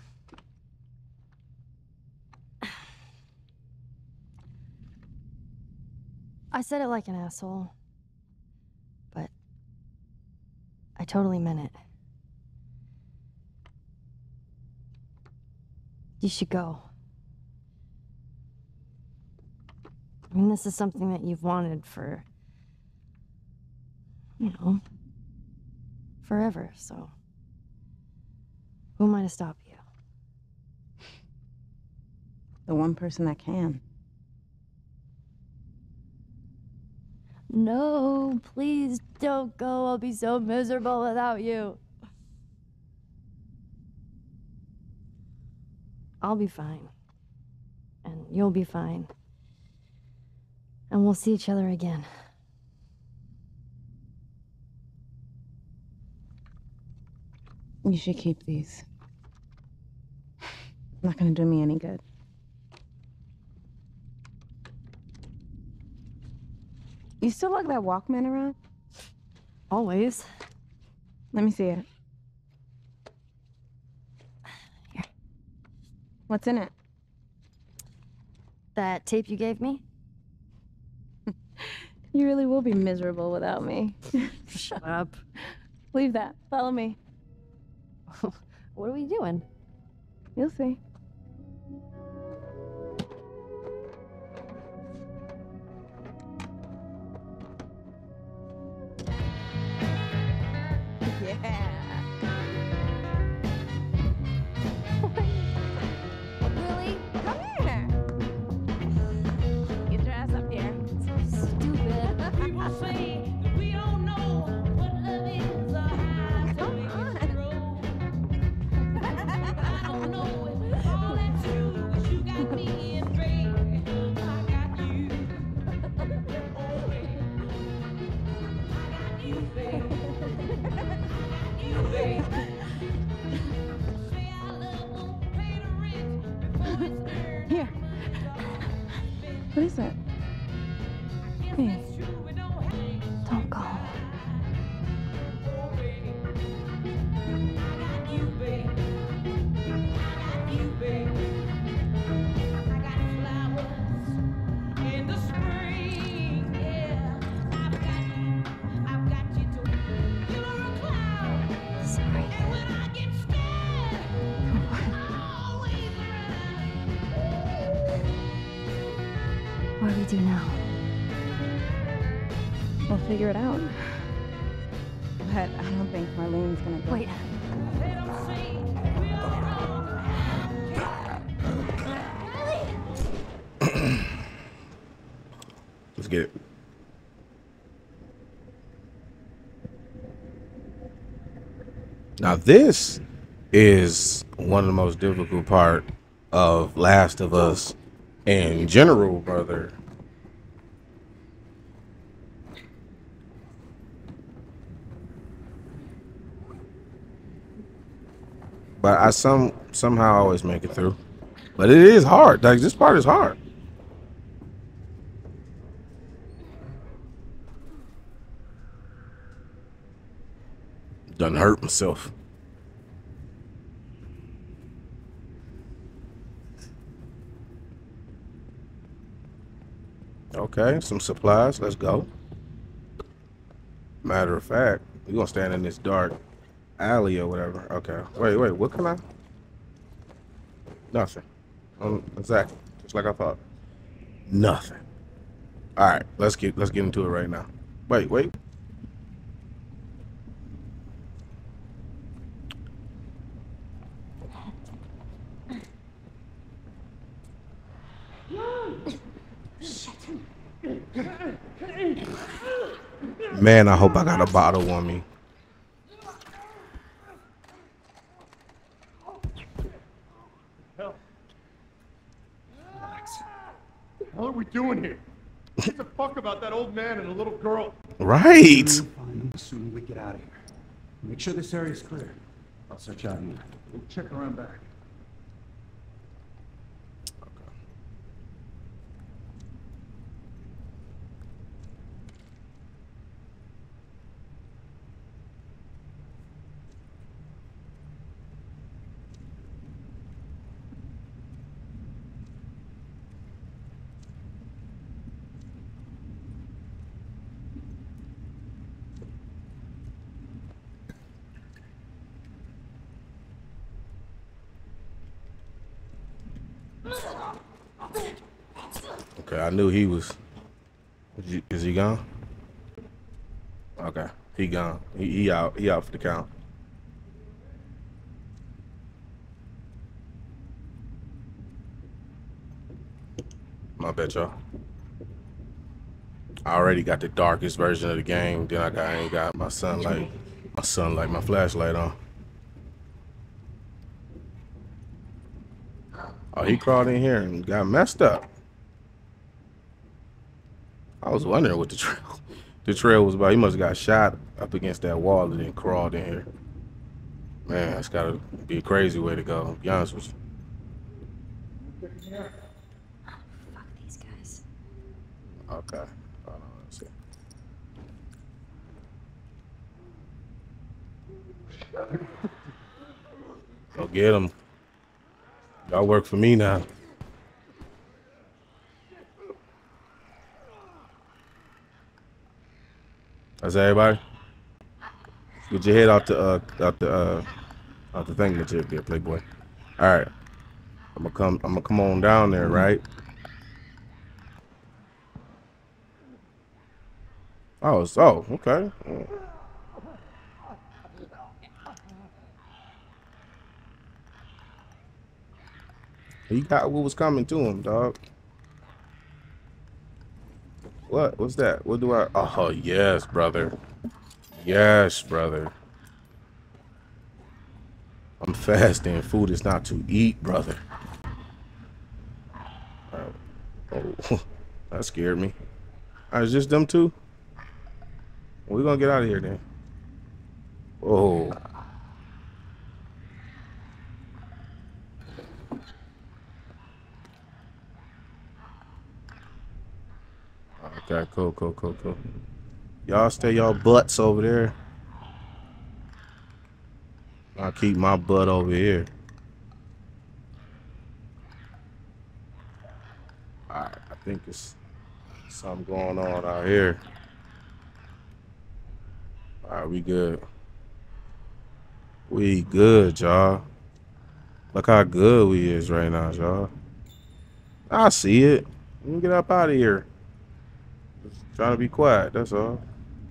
I said it like an asshole, but I totally meant it. You should go. I mean, this is something that you've wanted for, you know, forever, so. Who am I to stop you? The one person that can. No, please don't go. I'll be so miserable without you. I'll be fine. And you'll be fine. And we'll see each other again. You should keep these. Not gonna do me any good. You still lug that Walkman around? Always. Let me see it. Here. What's in it? That tape you gave me? You really will be miserable without me. Shut up. Leave that. Follow me. What are we doing? You'll see. Yeah. Really? Come here. Get your ass up here. Stupid. People say that we don't know what love is or how to make it grow. I don't know if all that's true, 'cause you got me in dread. I got you. Oh, baby. I got you, baby. I got you, baby. Say our love won't pay the rent before it's earned. Here. What is it? Hey. Don't go. Sorry. What do we do now? We'll figure it out. But I don't think Marlene's gonna go. Wait. Let's get it. Now this is one of the most difficult part of Last of Us in general, brother. But I some somehow always make it through. But it is hard. Like this part is hard. Done hurt myself. Okay, some supplies. Let's go. Matter of fact, we're gonna stand in this dark alley or whatever. Okay. Wait, wait. What can I? Nothing. Um, exactly. Just like I thought. Nothing. All right. Let's get let's get into it right now. Wait, wait. Man, I hope I got a bottle on me. What are we doing here? What the fuck about that old man and the little girl? Right. We'll find them as soon as we get out of here. Make sure this area's clear. I'll search out here. We'll check around back. Okay, I knew he was. Is he, is he gone? Okay, he gone. He, he out. He out for the count. My bad, y'all. I already got the darkest version of the game. Then I got I ain't got my sunlight, my sunlight, my flashlight on. Oh, he crawled in here and got messed up. I was wondering what the trail, the trail was about. He must have got shot up against that wall and then crawled in here. Man, that's gotta be a crazy way to go. To be honest with you. Fuck these guys. Okay. Hold on, let's see. Go get him. Y'all work for me now. That's everybody. Get your head out the uh out the uh out the thing that you there, Playboy. All right. I'm gonna come. I'm gonna come on down there, right? Oh, so okay. He got what was coming to him, dog. What? What's that? What do I? Oh, yes, brother. Yes, brother. I'm fasting. Food is not to eat, brother. Oh, that scared me. All right, is just them two? We're gonna get out of here then. Oh. Okay, cool, cool, cool, cool. Y'all stay y'all butts over there. I'll keep my butt over here. Alright, I think it's something going on out here. Alright, we good. We good, y'all. Look how good we is right now, y'all. I see it. Let me get up out of here. Just trying to be quiet, that's all.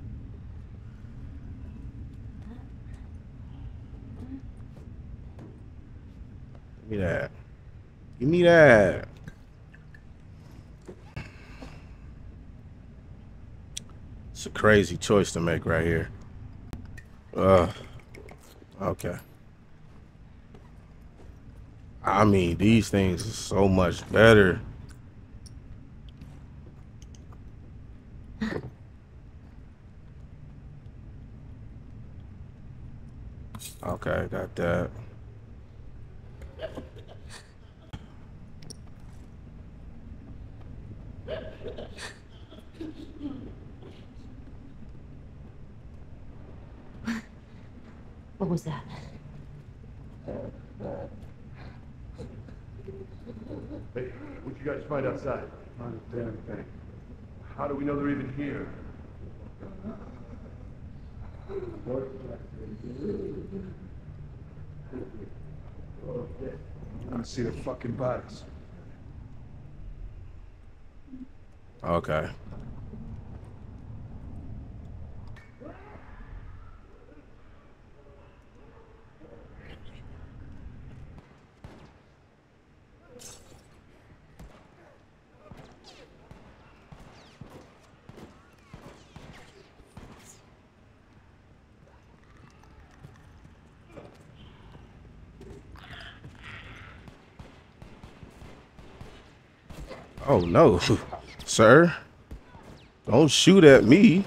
Give me that. Give me that. It's a crazy choice to make right here. Uh, okay. I mean, these things are so much better. Okay, got that. What was that? Hey, what'd you guys find outside? Not a damn thing. How do we know they're even here? I want to see the fucking bodies. Okay. Oh no, sir. Don't shoot at me.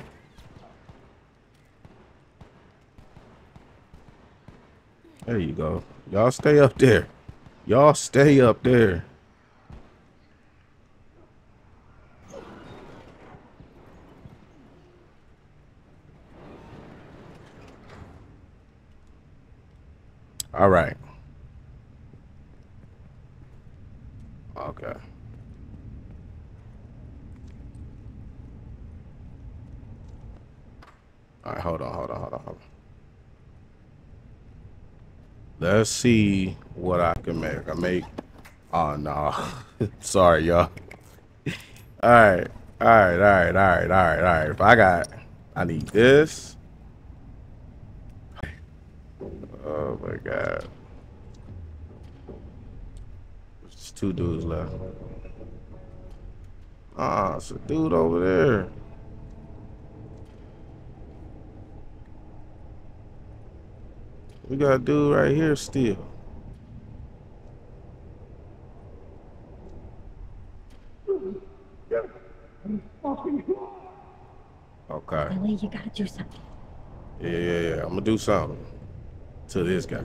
There you go. Y'all stay up there. Y'all stay up there. All right. Okay. All right, hold on, hold on, hold on, hold on. Let's see what I can make. I make. Oh no, sorry, y'all. All right, all right, all right, all right, all right, all right. If I got, I need this. Oh my god. There's two dudes left. Ah, it's a dude over there. We got a dude right here still. Okay. Billy, you gotta do something. Yeah, yeah, yeah. I'm gonna do something to this guy.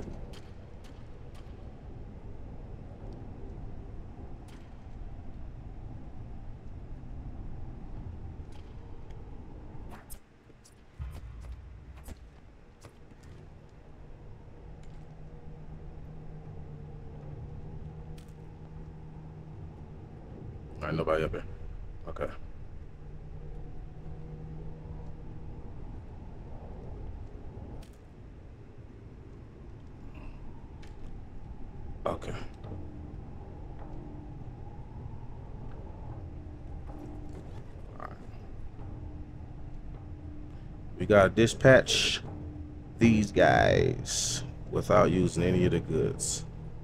All right, nobody up here. Okay. Okay. All right. We gotta dispatch these guys without using any of the goods.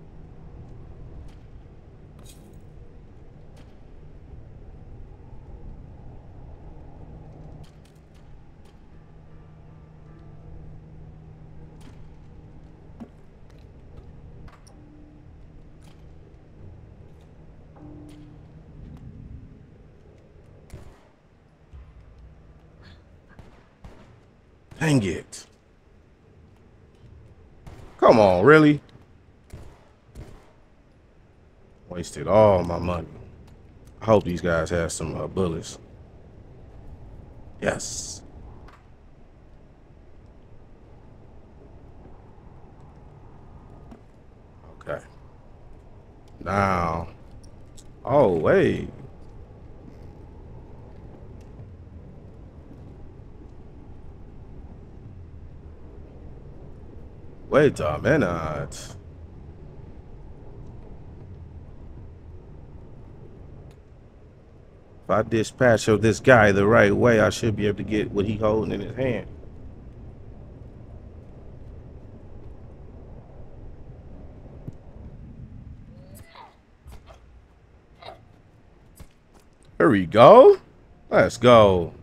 Dang it. Come on, really? Wasted all my money. I hope these guys have some uh, bullets. Yes. Okay. Now. Oh, wait. Wait a minute. If I dispatch of this guy the right way, I should be able to get what he holding in his hand. Here we go. Let's go.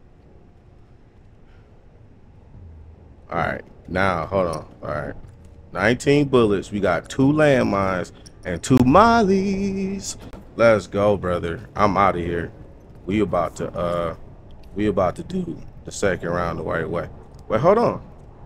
All right. Now, hold on. All right. nineteen bullets. We got two landmines and two mollies. Let's go, brother. I'm out of here. We about to uh we about to do the second round the right way. Wait, hold on.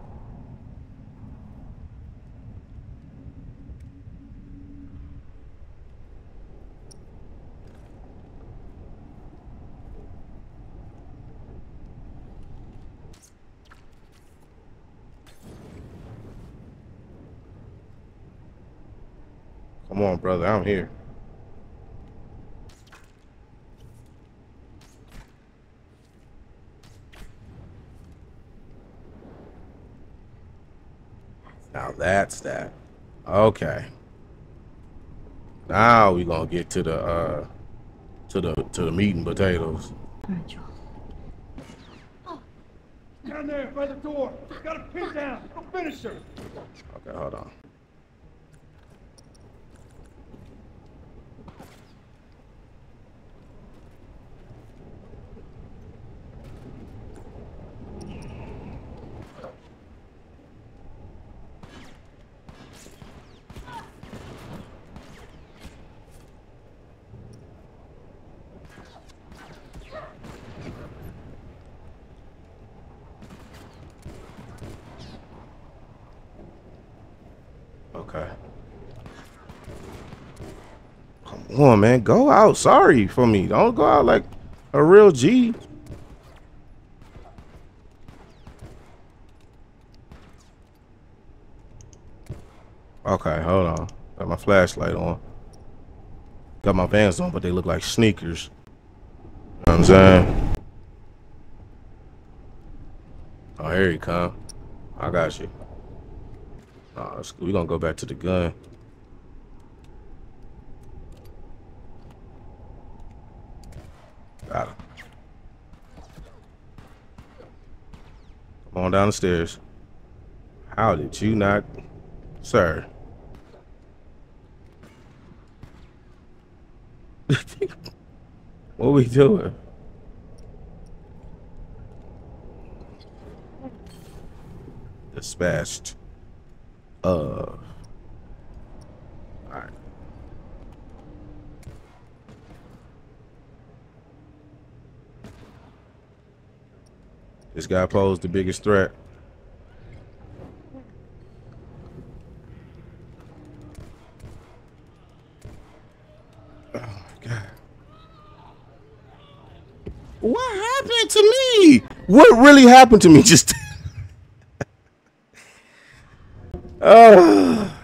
Come on, brother. I'm here. Now that's that. Okay. Now we gonna get to the uh to the to the meat and potatoes. All right, Joel. Down there by the door. Got him pinned down. Go finish her. Okay, hold on. Okay. Come on, man. Go out. Sorry for me. Don't go out like a real G. Okay, hold on. Got my flashlight on. Got my Vans on, but they look like sneakers. You know what I'm saying? Oh, here you come. I got you. Oh, we're gonna go back to the gun. Got him. Come on down the stairs. How did you not, sir? What we doing? Dispatched. Uh. All right. This guy posed the biggest threat. Oh my God. What happened to me? What really happened to me just uh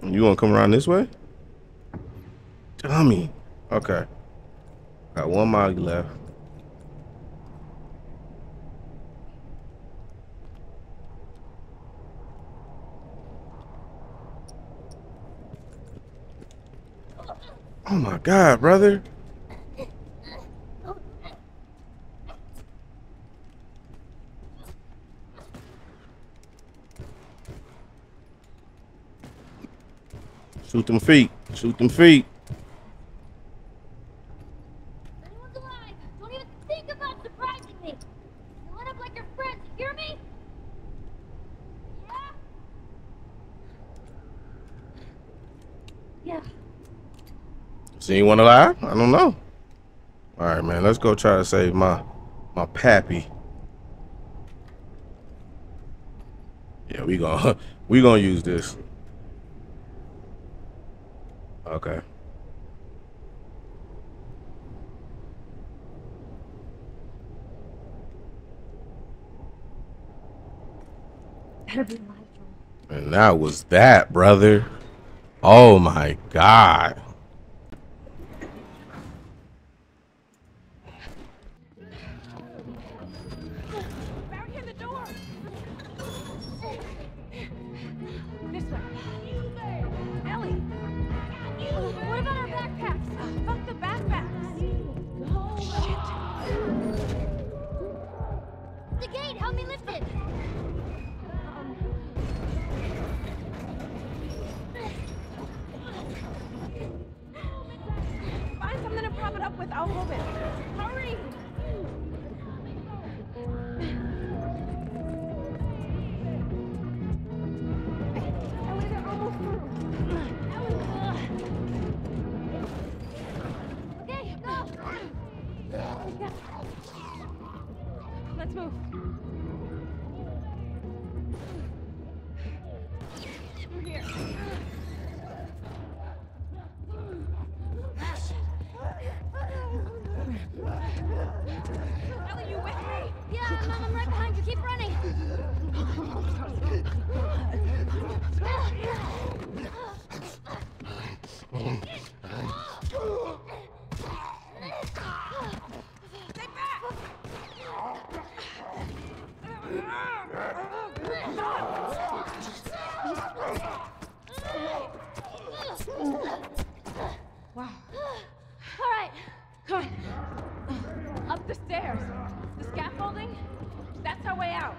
You want to come around this way? Dummy. Okay. Got one mile left. Oh my God, brother. Shoot them feet. Shoot them feet. Anyone's alive. Don't even think about surprising me. You line up like your friends. You hear me? Yeah? Yeah. See anyone alive? I don't know. All right, man. Let's go try to save my my pappy. Yeah, we gonna we gonna use this. Okay. Better be alive, Joel. And that was that, brother. Oh my God. Barricade the door. This way. Ellie. What about our backpacks? Fuck the backpacks. The gate. Help me lift it. Find something to prop it up with. I'll hold it. Hurry. Ellie, they're almost through. Okay, go. Let's move. Through here. Ellie, you with me? Yeah, I'm, I'm right behind you. Keep running. Stay back! Wow. All right. Come on. Up the stairs. The scaffolding, that's our way out.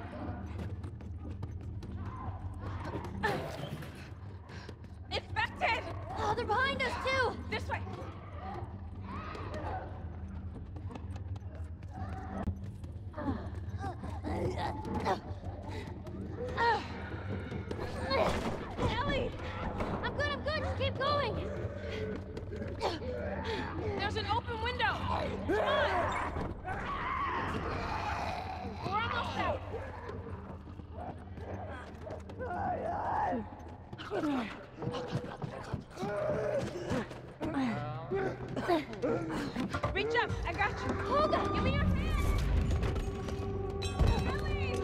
Infected! Oh, they're behind us too. This way. Ellie! I'm good, I'm good. Just keep going. There's an open window. Come on. We're almost out. Reach up. I got you. Hold on. Give me your hand. Ellie!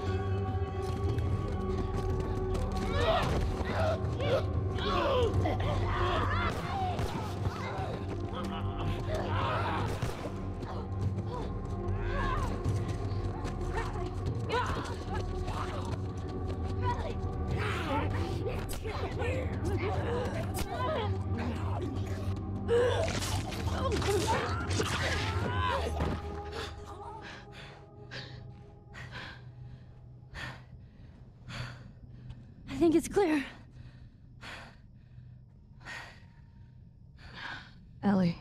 I think it's clear. Ellie.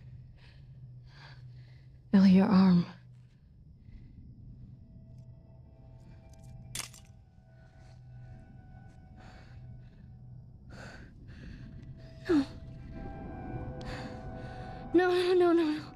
Ellie, your arm. No, no, no, no, no.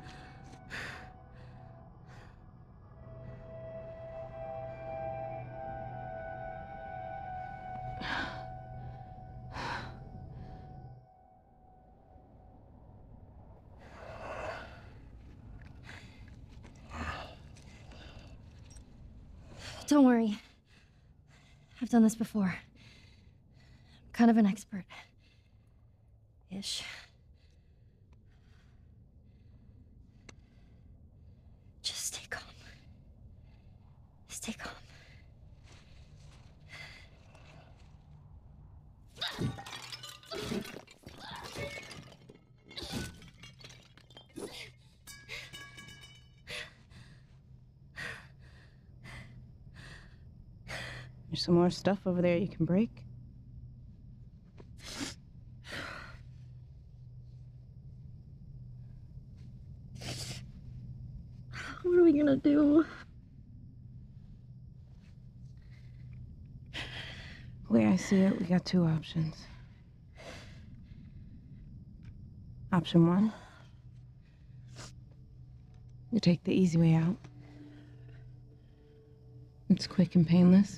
Don't worry. I've done this before. I'm kind of an expert. Ish. Just stay calm. Stay calm. There's some more stuff over there you can break. What are we gonna do? The way I see it, we got two options. Option one, you take the easy way out. It's quick and painless.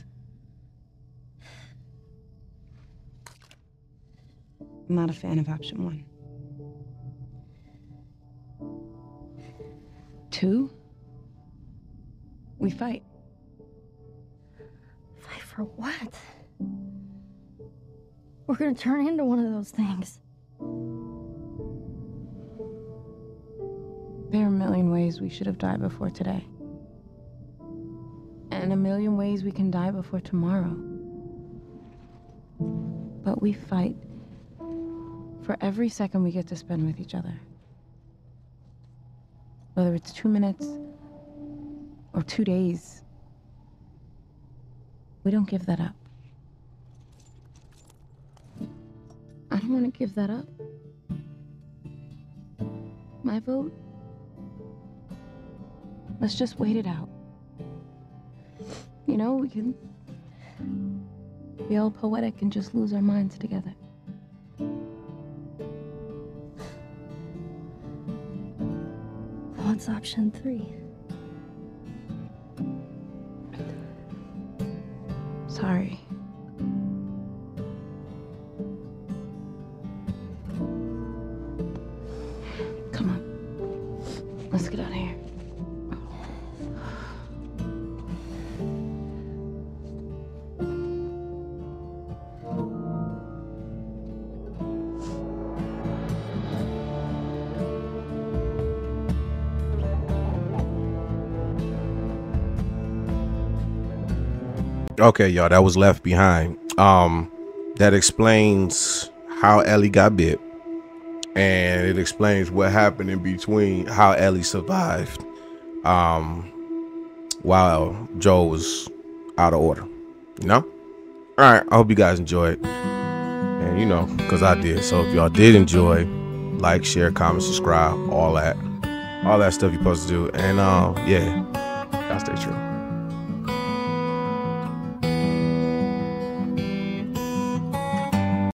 I'm not a fan of option one. Two, we fight. Fight for what? We're gonna turn into one of those things. There are a million ways we should have died before today. And a million ways we can die before tomorrow. But we fight for every second we get to spend with each other. Whether it's two minutes or two days, we don't give that up. I don't want to give that up. My vote? Let's just wait it out. You know, we can be all poetic and just lose our minds together. What's option three? Sorry. Come on. Let's get out of here. Okay, y'all, that was Left Behind. Um, that explains how Ellie got bit, and it explains what happened in between, how Ellie survived, um, while Joel was out of order. You know? All right, I hope you guys enjoyed, and you know, because I did. So if y'all did enjoy, like, share, comment, subscribe, all that, all that stuff you're supposed to do, and uh, yeah, y'all stay true.